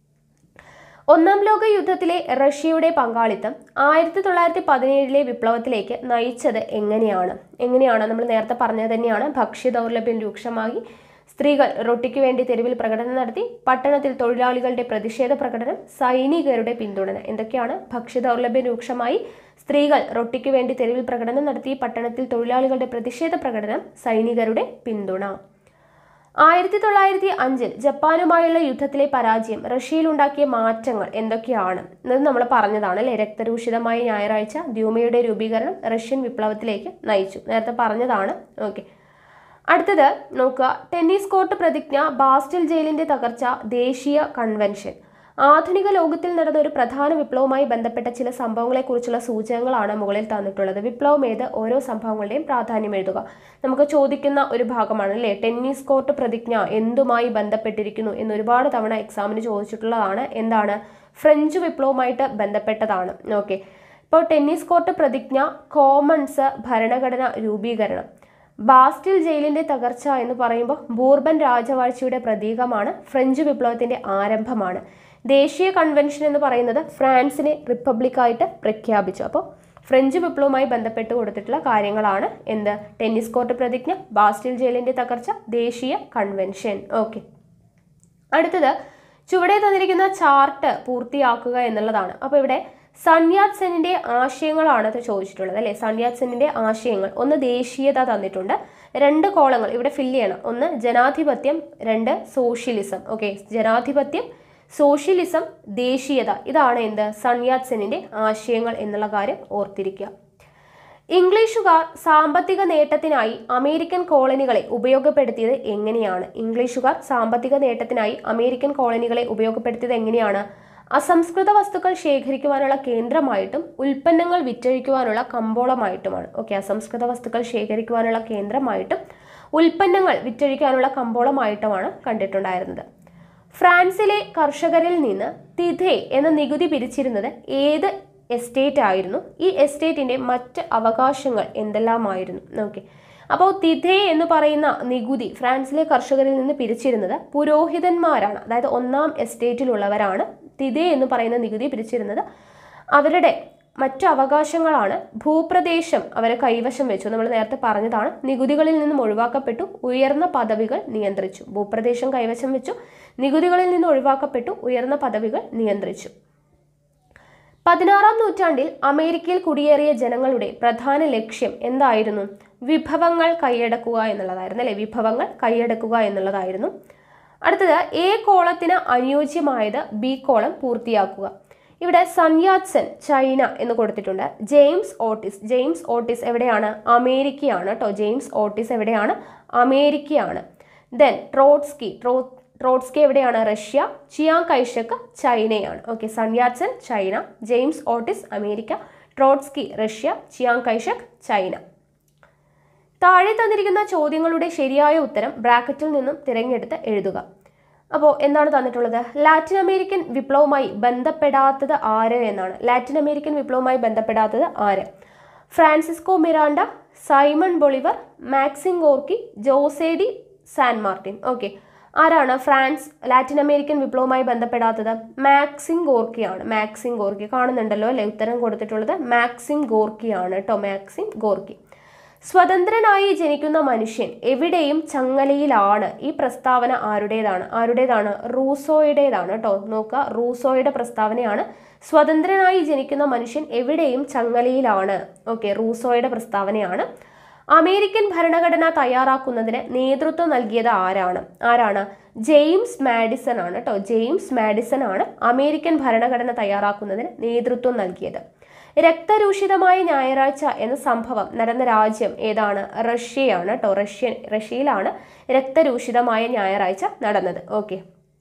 ഒന്നാം ലോക യുദ്ധത്തിലെ റഷ്യയുടെ പങ്കാളിത്തം ആയിരത്തി തൊള്ളായിരത്തി പതിനേഴിലെ വിപ്ലവത്തിലേക്ക് നയിച്ചത് എങ്ങനെയാണ് എങ്ങനെയാണ് നമ്മൾ നേരത്തെ പറഞ്ഞത് തന്നെയാണ്. ഭക്ഷ്യ ദൗർലഭ്യം രൂക്ഷമായി, സ്ത്രീകൾ റൊട്ടിക്ക് വേണ്ടി തെരുവിൽ പ്രകടനം നടത്തി, പട്ടണത്തിൽ തൊഴിലാളികളുടെ പ്രതിഷേധ പ്രകടനം, സൈനികരുടെ പിന്തുണ. എന്തൊക്കെയാണ്? ഭക്ഷ്യ ദൗർലഭ്യം രൂക്ഷമായി, സ്ത്രീകൾ റൊട്ടിക്ക് വേണ്ടി തെരുവിൽ പ്രകടനം നടത്തി, പട്ടണത്തിൽ തൊഴിലാളികളുടെ പ്രതിഷേധ പ്രകടനം, സൈനികരുടെ പിന്തുണ. ആയിരത്തി തൊള്ളായിരത്തി അഞ്ചിൽ ജപ്പാനുമായുള്ള യുദ്ധത്തിലെ പരാജയം റഷ്യയിലുണ്ടാക്കിയ മാറ്റങ്ങൾ എന്തൊക്കെയാണ് എന്നത് നമ്മൾ പറഞ്ഞതാണ് അല്ലെ. രക്തരൂഷിതമായ ഞായറാഴ്ച, ദ്യൂമയുടെ രൂപീകരണം റഷ്യൻ വിപ്ലവത്തിലേക്ക് നയിച്ചു. നേരത്തെ പറഞ്ഞതാണ്. ഓക്കെ, അടുത്തത് നോക്കുക. ടെന്നീസ് കോർട്ട് പ്രതിജ്ഞ, ബാസ്റ്റിൽ ജയിലിന്റെ തകർച്ച, ദേശീയ കൺവെൻഷൻ. ആധുനിക ലോകത്തിൽ നടന്ന ഒരു പ്രധാന വിപ്ലവവുമായി ബന്ധപ്പെട്ട ചില സംഭവങ്ങളെക്കുറിച്ചുള്ള സൂചകങ്ങളാണ് മുകളിൽ തന്നിട്ടുള്ളത്. വിപ്ലവം ഏത്? ഓരോ സംഭവങ്ങളുടെയും പ്രാധാന്യം എഴുതുക. നമുക്ക് ചോദിക്കുന്ന ഒരു ഭാഗമാണ് അല്ലേ. ടെന്നീസ് കോർട്ട് പ്രതിജ്ഞ എന്തുമായി ബന്ധപ്പെട്ടിരിക്കുന്നു എന്ന് ഒരുപാട് തവണ എക്സാമിന് ചോദിച്ചിട്ടുള്ളതാണ്. എന്താണ്? ഫ്രഞ്ച് വിപ്ലവവുമായിട്ട് ബന്ധപ്പെട്ടതാണ്. ഓക്കെ, ഇപ്പോൾ ടെന്നീസ് കോർട്ട് പ്രതിജ്ഞ, കോമൺസ് ഭരണഘടന രൂപീകരണം, ബാസ്റ്റിൽ ജയിലിന്റെ തകർച്ച എന്ന് പറയുമ്പോൾ ബൂർബൻ രാജവാഴ്ചയുടെ പ്രതീകമാണ്, ഫ്രഞ്ച് വിപ്ലവത്തിന്റെ ആരംഭമാണ്. ദേശീയ കൺവെൻഷൻ എന്ന് പറയുന്നത് ഫ്രാൻസിനെ റിപ്പബ്ലിക്കായിട്ട് പ്രഖ്യാപിച്ചു. അപ്പോൾ ഫ്രഞ്ച് വിപ്ലവവുമായി ബന്ധപ്പെട്ട് കൊടുത്തിട്ടുള്ള കാര്യങ്ങളാണ് എന്ത്? ടെന്നീസ് കോർട്ട് പ്രതിജ്ഞ, ബാസ്റ്റിൽ ജയിലിന്റെ തകർച്ച, ദേശീയ കൺവെൻഷൻ. ഓക്കെ, അടുത്തത് ചുവടെ തന്നിരിക്കുന്ന ചാർട്ട് പൂർത്തിയാക്കുക എന്നുള്ളതാണ്. അപ്പോൾ ഇവിടെ സൺ യാറ്റ് സെന്നിന്റെ ആശയങ്ങളാണ് ഇത് ചോദിച്ചിട്ടുള്ളത് അല്ലെ. സൺ യാറ്റ് സെന്നിന്റെ ആശയങ്ങൾ. ഒന്ന് ദേശീയത തന്നിട്ടുണ്ട്, രണ്ട് കോളങ്ങൾ ഇവിടെ ഫില്ല് ചെയ്യണം. ഒന്ന് ജനാധിപത്യം, രണ്ട് സോഷ്യലിസം. ഓക്കെ, ജനാധിപത്യം, സോഷ്യലിസം, ദേശീയത, ഇതാണ് എന്ത്? സൺ യാറ്റ് സെന്നിന്റെ ആശയങ്ങൾ എന്നുള്ള കാര്യം ഓർത്തിരിക്കുക. ഇംഗ്ലീഷുകാർ സാമ്പത്തിക നേട്ടത്തിനായി അമേരിക്കൻ കോളനികളെ ഉപയോഗപ്പെടുത്തിയത് എങ്ങനെയാണ്? ഇംഗ്ലീഷുകാർ സാമ്പത്തിക നേട്ടത്തിനായി അമേരിക്കൻ കോളനികളെ ഉപയോഗപ്പെടുത്തിയത് എങ്ങനെയാണ്? അസംസ്കൃത വസ്തുക്കൾ ശേഖരിക്കുവാനുള്ള കേന്ദ്രമായിട്ടും ഉൽപ്പന്നങ്ങൾ വിറ്റഴിക്കുവാനുള്ള കമ്പോളമായിട്ടുമാണ്. ഓക്കെ, അസംസ്കൃത വസ്തുക്കൾ ശേഖരിക്കുവാനുള്ള കേന്ദ്രമായിട്ടും ഉൽപ്പന്നങ്ങൾ വിറ്റഴിക്കാനുള്ള കമ്പോളമായിട്ടുമാണ് കണ്ടിട്ടുണ്ടായിരുന്നത്. ഫ്രാൻസിലെ കർഷകരിൽ നിന്ന് തിഥേ എന്ന നികുതി പിരിച്ചിരുന്നത് ഏത് എസ്റ്റേറ്റ് ആയിരുന്നു? ഈ എസ്റ്റേറ്റിന്റെ മറ്റ് അവകാശങ്ങൾ എന്തെല്ലാമായിരുന്നു? ഓക്കെ, അപ്പോൾ തിഥേ എന്ന് പറയുന്ന നികുതി ഫ്രാൻസിലെ കർഷകരിൽ നിന്ന് പിരിച്ചിരുന്നത് പുരോഹിതന്മാരാണ്. അതായത് ഒന്നാം എസ്റ്റേറ്റിലുള്ളവരാണ് തിഥേ എന്ന് പറയുന്ന നികുതി പിരിച്ചിരുന്നത്. അവരുടെ മറ്റു അവകാശങ്ങളാണ് ഭൂപ്രദേശം അവരെ കൈവശം വെച്ചു. നമ്മൾ നേരത്തെ പറഞ്ഞതാണ്. നികുതികളിൽ നിന്നും ഒഴിവാക്കപ്പെട്ടു, ഉയർന്ന പദവികൾ നിയന്ത്രിച്ചു. ഭൂപ്രദേശം കൈവശം വെച്ചു, നികുതികളിൽ നിന്ന് ഒഴിവാക്കപ്പെട്ടു, ഉയർന്ന പദവികൾ നിയന്ത്രിച്ചു. പതിനാറാം നൂറ്റാണ്ടിൽ അമേരിക്കയിൽ കുടിയേറിയ ജനങ്ങളുടെ പ്രധാന ലക്ഷ്യം എന്തായിരുന്നു? വിഭവങ്ങൾ കൈയടക്കുക എന്നുള്ളതായിരുന്നു അല്ലെ. വിഭവങ്ങൾ കൈയടക്കുക എന്നുള്ളതായിരുന്നു. അടുത്തത് എ കോളത്തിന് അനുയോജ്യമായത് ബി കോളം പൂർത്തിയാക്കുക. ഇവിടെ സൺ യാറ്റ് സെൻ ചൈന എന്ന് കൊടുത്തിട്ടുണ്ട്. ജെയിംസ് ഓട്ടിസ് ജെയിംസ് ഓട്ടിസ് എവിടെയാണ്? അമേരിക്കയാണ് കേട്ടോ. ജെയിംസ് ഓട്ടിസ് എവിടെയാണ്? അമേരിക്കയാണ്. ദെൻ ട്രോട്സ്കി ട്രോ ട്രോട്സ്കി എവിടെയാണ്? റഷ്യ. ചിയാങ് കൈഷക് ചൈനയാണ്. Okay, Sun Yat Sen China, James Otis America, Trotsky Russia, Chiang Kai shek China. താഴെ തന്നിരിക്കുന്ന ചോദ്യങ്ങളുടെ ശരിയായ ഉത്തരം ബ്രാക്കറ്റിൽ നിന്നും തിരഞ്ഞെടുത്ത് എഴുതുക. അപ്പോൾ എന്താണ് തന്നിട്ടുള്ളത്? ലാറ്റിൻ അമേരിക്കൻ വിപ്ലവവുമായി ബന്ധപ്പെടാത്തത് ആര് എന്നാണ്. ലാറ്റിൻ അമേരിക്കൻ വിപ്ലവവുമായി ബന്ധപ്പെടാത്തത് ആര്? Francisco Miranda, Simon Bolivar, Maxim Gorky, Jose de San Martin. Okay, ആരാണ് ഫ്രാൻസ് ലാറ്റിൻ അമേരിക്കൻ വിപ്ലവവുമായി ബന്ധപ്പെടാത്തത്? മാക്സിം ഗോർക്കിയാണ്. മാക്സിം ഗോർക്കി കാണുന്നുണ്ടല്ലോ അല്ലെ. ഉത്തരം കൊടുത്തിട്ടുള്ളത് മാക്സിം ഗോർക്കിയാണ് കേട്ടോ. Maxim Gorky. സ്വതന്ത്രനായി ജനിക്കുന്ന മനുഷ്യൻ എവിടെയും ചങ്ങലയിലാണ്. ഈ പ്രസ്താവന ആരുടേതാണ്? ആരുടേതാണ്? റൂസോയുടേതാണ് കേട്ടോ. നോക്കുക, റൂസോയുടെ പ്രസ്താവനയാണ്. സ്വതന്ത്രനായി ജനിക്കുന്ന മനുഷ്യൻ എവിടെയും ചങ്ങലയിലാണ്. ഓക്കെ, റൂസോയുടെ പ്രസ്താവനയാണ്. അമേരിക്കൻ ഭരണഘടന തയ്യാറാക്കുന്നതിന് നേതൃത്വം നൽകിയത് ആരാണ്? ആരാണ്? ജെയിംസ് മാഡിസൺ ആണ് കേട്ടോ. ജെയിംസ് മാഡിസൺ ആണ് അമേരിക്കൻ ഭരണഘടന തയ്യാറാക്കുന്നതിന് നേതൃത്വം നൽകിയത്. രക്തരൂഷിതമായ ഞായറാഴ്ച എന്ന സംഭവം നടന്ന രാജ്യം ഏതാണ്? റഷ്യയാണ് കേട്ടോ. റഷ്യ റഷ്യയിലാണ് രക്തരൂഷിതമായ ഞായറാഴ്ച നടന്നത്. ഓക്കെ,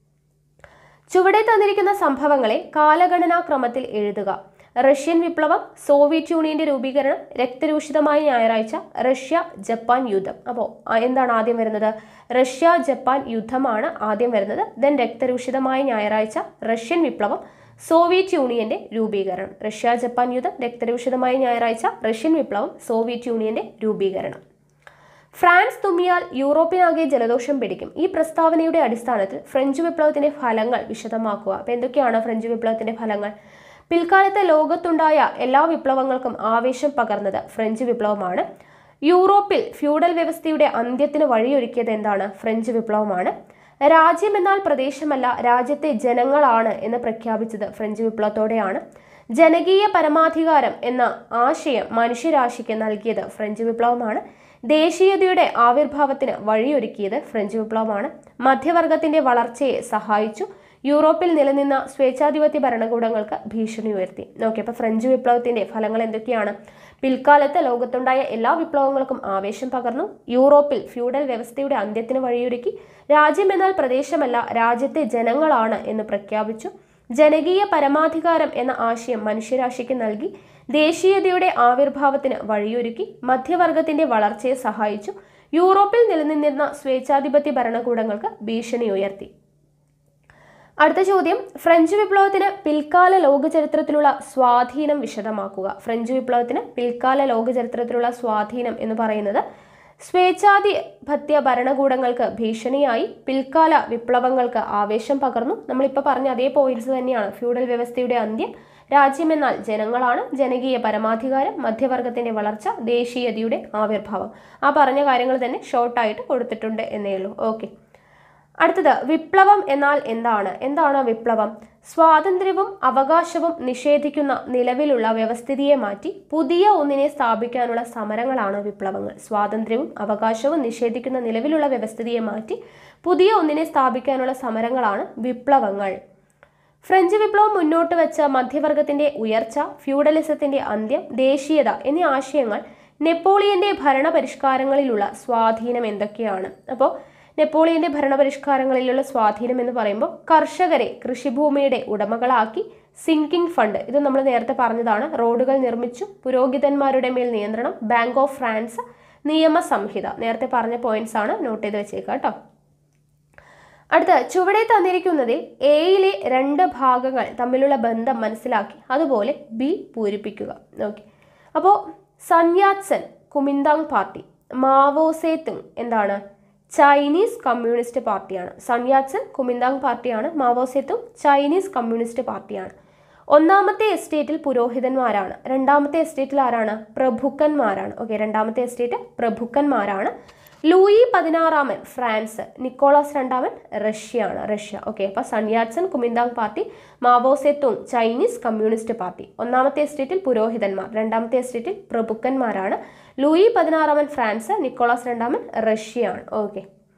ചുവടെ തന്നിരിക്കുന്ന സംഭവങ്ങളെ കാലഗണനാക്രമത്തിൽ എഴുതുക. റഷ്യൻ വിപ്ലവം, സോവിയറ്റ് യൂണിയന്റെ രൂപീകരണം, രക്തരൂഷിതമായ ഞായറാഴ്ച, റഷ്യ ജപ്പാൻ യുദ്ധം. അപ്പോൾ എന്താണ് ആദ്യം വരുന്നത്? റഷ്യ ജപ്പാൻ യുദ്ധമാണ് ആദ്യം വരുന്നത്. ദെൻ രക്തരൂഷിതമായ ഞായറാഴ്ച, റഷ്യൻ വിപ്ലവം, സോവിയറ്റ് യൂണിയന്റെ രൂപീകരണം. റഷ്യ ജപ്പാൻ യുദ്ധം, രക്തരൂഷിതമായ ഞായറാഴ്ച, റഷ്യൻ വിപ്ലവം, സോവിയറ്റ് യൂണിയന്റെ രൂപീകരണം. ഫ്രാൻസ് തുമ്മിയാൽ യൂറോപ്പിനാകെ ജലദോഷം പിടിക്കും. ഈ പ്രസ്താവനയുടെ അടിസ്ഥാനത്തിൽ ഫ്രഞ്ച് വിപ്ലവത്തിന്റെ ഫലങ്ങൾ വിശദമാക്കുക. അപ്പൊ എന്തൊക്കെയാണ് ഫ്രഞ്ച് വിപ്ലവത്തിന്റെ ഫലങ്ങൾ? പിൽക്കാലത്തെ ലോകത്തുണ്ടായ എല്ലാ വിപ്ലവങ്ങൾക്കും ആവേശം പകർന്നത് ഫ്രഞ്ച് വിപ്ലവമാണ്. യൂറോപ്പിൽ ഫ്യൂഡൽ വ്യവസ്ഥയുടെ അന്ത്യത്തിന് വഴിയൊരുക്കിയത് എന്താണ്? ഫ്രഞ്ച് വിപ്ലവമാണ്. രാജ്യം എന്നാൽ പ്രദേശമല്ല, രാജ്യത്തെ ജനങ്ങളാണ് എന്ന് പ്രഖ്യാപിച്ചത് ഫ്രഞ്ച് വിപ്ലവത്തോടെയാണ്. ജനകീയ പരമാധികാരം എന്ന ആശയം മനുഷ്യരാശിക്ക് നൽകിയത് ഫ്രഞ്ച് വിപ്ലവമാണ്. ദേശീയതയുടെ ആവിർഭാവത്തിന് വഴിയൊരുക്കിയത് ഫ്രഞ്ച് വിപ്ലവമാണ്. മധ്യവർഗത്തിന്റെ വളർച്ചയെ സഹായിച്ചു. യൂറോപ്പിൽ നിലനിന്ന സ്വേച്ഛാധിപത്യ ഭരണകൂടങ്ങൾക്ക് ഭീഷണി ഉയർത്തി. ഓക്കെ, അപ്പൊ ഫ്രഞ്ച് വിപ്ലവത്തിന്റെ ഫലങ്ങൾ എന്തൊക്കെയാണ്? പിൽക്കാലത്ത് ലോകത്തുണ്ടായ എല്ലാ വിപ്ലവങ്ങൾക്കും ആവേശം പകർന്നു. യൂറോപ്പിൽ ഫ്യൂഡൽ വ്യവസ്ഥയുടെ അന്ത്യത്തിന് വഴിയൊരുക്കി. രാജ്യം എന്നാൽ പ്രദേശമല്ല, രാജ്യത്തെ ജനങ്ങളാണ് എന്ന് പ്രഖ്യാപിച്ചു. ജനകീയ പരമാധികാരം എന്ന ആശയം മനുഷ്യരാശിക്ക് നൽകി. ദേശീയതയുടെ ആവിർഭാവത്തിന് വഴിയൊരുക്കി. മധ്യവർഗത്തിന്റെ വളർച്ചയെ സഹായിച്ചു. യൂറോപ്പിൽ നിലനിന്നിരുന്ന സ്വേച്ഛാധിപത്യ ഭരണകൂടങ്ങൾക്ക് ഭീഷണി ഉയർത്തി. അടുത്ത ചോദ്യം, ഫ്രഞ്ച് വിപ്ലവത്തിന് പിൽക്കാല ലോക ചരിത്രത്തിലുള്ള സ്വാധീനം വിശദമാക്കുക. ഫ്രഞ്ച് വിപ്ലവത്തിന് പിൽക്കാല ലോക ചരിത്രത്തിലുള്ള സ്വാധീനം എന്ന് പറയുന്നത് സ്വേച്ഛാധിപത്യ ഭരണകൂടങ്ങൾക്ക് ഭീഷണിയായി, പിൽക്കാല വിപ്ലവങ്ങൾക്ക് ആവേശം പകർന്നു. നമ്മളിപ്പോൾ പറഞ്ഞ അതേ പോയിന്റ്സ് തന്നെയാണ്. ഫ്യൂഡൽ വ്യവസ്ഥയുടെ അന്ത്യം, രാജ്യമെന്നാൽ ജനങ്ങളാണ്, ജനകീയ പരമാധികാരം, മധ്യവർഗത്തിന്റെ വളർച്ച, ദേശീയതയുടെ ആവിർഭാവം. ആ പറഞ്ഞ കാര്യങ്ങൾ തന്നെ ഷോർട്ടായിട്ട് കൊടുത്തിട്ടുണ്ട് എന്നേ ഉള്ളൂ. ഓക്കെ, അടുത്തത് വിപ്ലവം എന്നാൽ എന്താണ്? എന്താണ് വിപ്ലവം? സ്വാതന്ത്ര്യവും അവകാശവും നിഷേധിക്കുന്ന നിലവിലുള്ള വ്യവസ്ഥിതിയെ മാറ്റി പുതിയ ഒന്നിനെ സ്ഥാപിക്കാനുള്ള സമരങ്ങളാണ് വിപ്ലവങ്ങൾ. സ്വാതന്ത്ര്യവും അവകാശവും നിഷേധിക്കുന്ന നിലവിലുള്ള വ്യവസ്ഥിതിയെ മാറ്റി പുതിയ ഒന്നിനെ സ്ഥാപിക്കാനുള്ള സമരങ്ങളാണ് വിപ്ലവങ്ങൾ. ഫ്രഞ്ച് വിപ്ലവം മുന്നോട്ട് വെച്ച മധ്യവർഗത്തിന്റെ ഉയർച്ച, ഫ്യൂഡലിസത്തിന്റെ അന്ത്യം, ദേശീയത എന്നീ ആശയങ്ങൾ നെപ്പോളിയന്റെ ഭരണപരിഷ്കാരങ്ങളിലുള്ള സ്വാധീനം എന്തൊക്കെയാണ്? അപ്പോൾ നെപ്പോളിയന്റെ ഭരണപരിഷ്കാരങ്ങളിലുള്ള സ്വാധീനം എന്ന് പറയുമ്പോൾ കർഷകരെ കൃഷിഭൂമിയുടെ ഉടമകളാക്കി. സിങ്കിങ് ഫണ്ട്, ഇത് നമ്മൾ നേരത്തെ പറഞ്ഞതാണ്. റോഡുകൾ നിർമ്മിച്ചു. പുരോഹിതന്മാരുടെ മേൽ നിയന്ത്രണം. ബാങ്ക് ഓഫ് ഫ്രാൻസ്, നിയമസംഹിത, നേരത്തെ പറഞ്ഞ പോയിന്റ്സ് ആണ്, നോട്ട് ചെയ്ത് വെച്ചേക്കാം കേട്ടോ. അടുത്ത ചുവടെ തന്നിരിക്കുന്നതിൽ എയിലെ രണ്ട് ഭാഗങ്ങൾ തമ്മിലുള്ള ബന്ധം മനസ്സിലാക്കി അതുപോലെ ബി പൂരിപ്പിക്കുക. ഓക്കെ, അപ്പോൾ Sun Yat sen Kuomintang party, Mao Tse Tung എന്താണ്? ചൈനീസ് കമ്മ്യൂണിസ്റ്റ് പാർട്ടിയാണ്. സന്യാറ്റ്സൻ കുമിന്താങ് പാർട്ടിയാണ്. Mao Tse Tung Chinese communist പാർട്ടിയാണ്. ഒന്നാമത്തെ എസ്റ്റേറ്റിൽ പുരോഹിതന്മാരാണ്. രണ്ടാമത്തെ എസ്റ്റേറ്റിൽ ആരാണ്? പ്രഭുക്കന്മാരാണ്. ഓക്കെ, രണ്ടാമത്തെ എസ്റ്റേറ്റ് പ്രഭുക്കന്മാരാണ്. ലൂയി പതിനാറാമൻ ഫ്രാൻസ്, നിക്കോളാസ് രണ്ടാമൻ റഷ്യയാണ്. റഷ്യ. ഓക്കെ, അപ്പോൾ Sun Yat sen Kuomintang party, Mao Tse Tung Chinese communist party. ഒന്നാമത്തെ എസ്റ്റേറ്റിൽ പുരോഹിതന്മാർ, രണ്ടാമത്തെ എസ്റ്റേറ്റിൽ പ്രഭുക്കന്മാരാണ്. ലൂയി പതിനാറാമൻ ഫ്രാൻസ്, നിക്കോളാസ് രണ്ടാമൻ റഷ്യയാണ്. ഓക്കെ,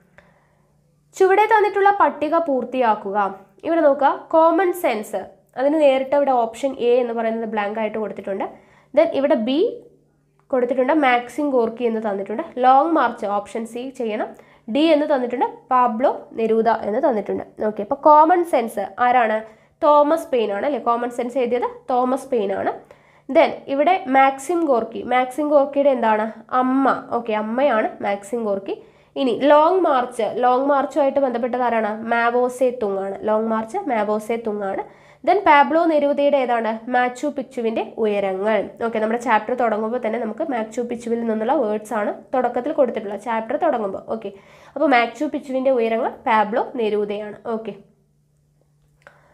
ചുവടെ തന്നിട്ടുള്ള പട്ടിക പൂർത്തിയാക്കുക. ഇവിടെ നോക്കുക, കോമൺ സെൻസ്, അതിന് നേരിട്ട് ഇവിടെ ഓപ്ഷൻ എ എന്ന് പറയുന്നത് ബ്ലാങ്ക് ആയിട്ട് കൊടുത്തിട്ടുണ്ട്. ദെൻ ഇവിടെ ബി കൊടുത്തിട്ടുണ്ട്, മാക്സിം ഗോർക്കി എന്ന് തന്നിട്ടുണ്ട്. ലോങ് മാർച്ച് ഓപ്ഷൻ സി ചെയ്യണം. ഡി എന്ന് തന്നിട്ടുണ്ട്, പാബ്ലോ നെരൂദ എന്ന് തന്നിട്ടുണ്ട്. ഓക്കെ, അപ്പോൾ കോമൺ സെൻസ് ആരാണ്? തോമസ് പെയിൻ ആണ് അല്ലേ? കോമൺ സെൻസ് എഴുതിയത് തോമസ് പെയിൻ ആണ്. ദെൻ ഇവിടെ മാക്സിം ഗോർക്കി, മാക്സിം ഗോർക്കിയുടെ എന്താണ്? അമ്മ. ഓക്കെ, അമ്മയാണ് മാക്സിം ഗോർക്കി. ഇനി ലോങ് മാർച്ച്, ലോങ് മാർച്ചുമായിട്ട് ബന്ധപ്പെട്ടത് ആരാണ്? മാവോ സേ തുങ് ആണ്. Long march Mao Tse Tung ആണ്. ദെൻ പാബ്ലോ നെരൂദയുടെ ഏതാണ്? മാച്ചു പിച്ചുവിന്റെ ഉയരങ്ങൾ. ഓക്കെ, നമ്മുടെ ചാപ്റ്റർ തുടങ്ങുമ്പോൾ തന്നെ നമുക്ക് മാച്ചു പിച്ചുവിൽ നിന്നുള്ള വേർഡ്സ് ആണ് തുടക്കത്തിൽ കൊടുത്തിട്ടുള്ളത് ചാപ്റ്റർ തുടങ്ങുമ്പോൾ. ഓക്കെ, അപ്പോൾ മാച്ചു പിച്ചുവിന്റെ ഉയരങ്ങൾ പാബ്ലോ നെരൂദയാണ്. ഓക്കെ,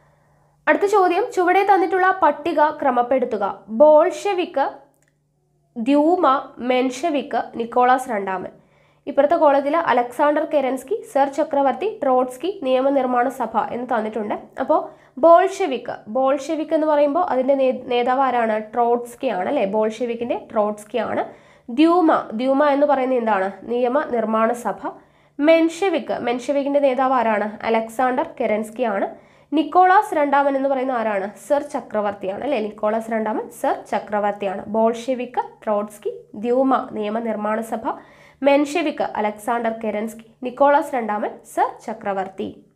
അടുത്ത ചോദ്യം, ചുവടെ തന്നിട്ടുള്ള പട്ടിക ക്രമപ്പെടുത്തുക. ബോൾഷെവിക് ദ്യൂമ, മെൻഷെവിക്ക്, നിക്കോളാസ് രണ്ടാമൻ. ഇപ്പുറത്തെ കോളത്തിൽ അലക്സാണ്ടർ കെരൻസ്കി, സർ ചക്രവർത്തി, ട്രോട്സ്കി, നിയമനിർമ്മാണ സഭ എന്ന് തന്നിട്ടുണ്ട്. അപ്പോൾ ബോൾഷെവിക്ക് ബോൾഷെവിക്ക് എന്ന് പറയുമ്പോൾ അതിൻ്റെ നേതാവ് ആരാണ്? ട്രോട്സ്കി ആണ് അല്ലേ? ബോൾഷെവിക്കിൻ്റെ ട്രോട്സ്കി ആണ്. ദ്യൂമ ദ്യൂമ എന്ന് പറയുന്നത് എന്താണ്? നിയമനിർമ്മാണ സഭ. മെൻഷെവിക്ക് മെൻഷെവിക്കിൻ്റെ നേതാവ് ആരാണ്? അലക്സാണ്ടർ കെരൻസ്കി ആണ്. നിക്കോളാസ് രണ്ടാമൻ എന്ന് പറയുന്ന ആരാണ്? സർ ചക്രവർത്തിയാണ് അല്ലേ? നിക്കോളാസ് രണ്ടാമൻ സർ ചക്രവർത്തിയാണ്. ബോൾഷെവിക്ക് ട്രോട്സ്കി, ദ്യൂമ നിയമനിർമ്മാണ സഭ, മെൻഷെവിക്ക് അലക്സാണ്ടർ കെരൻസ്കി, നിക്കോളാസ് രണ്ടാമൻ സർ ചക്രവർത്തി.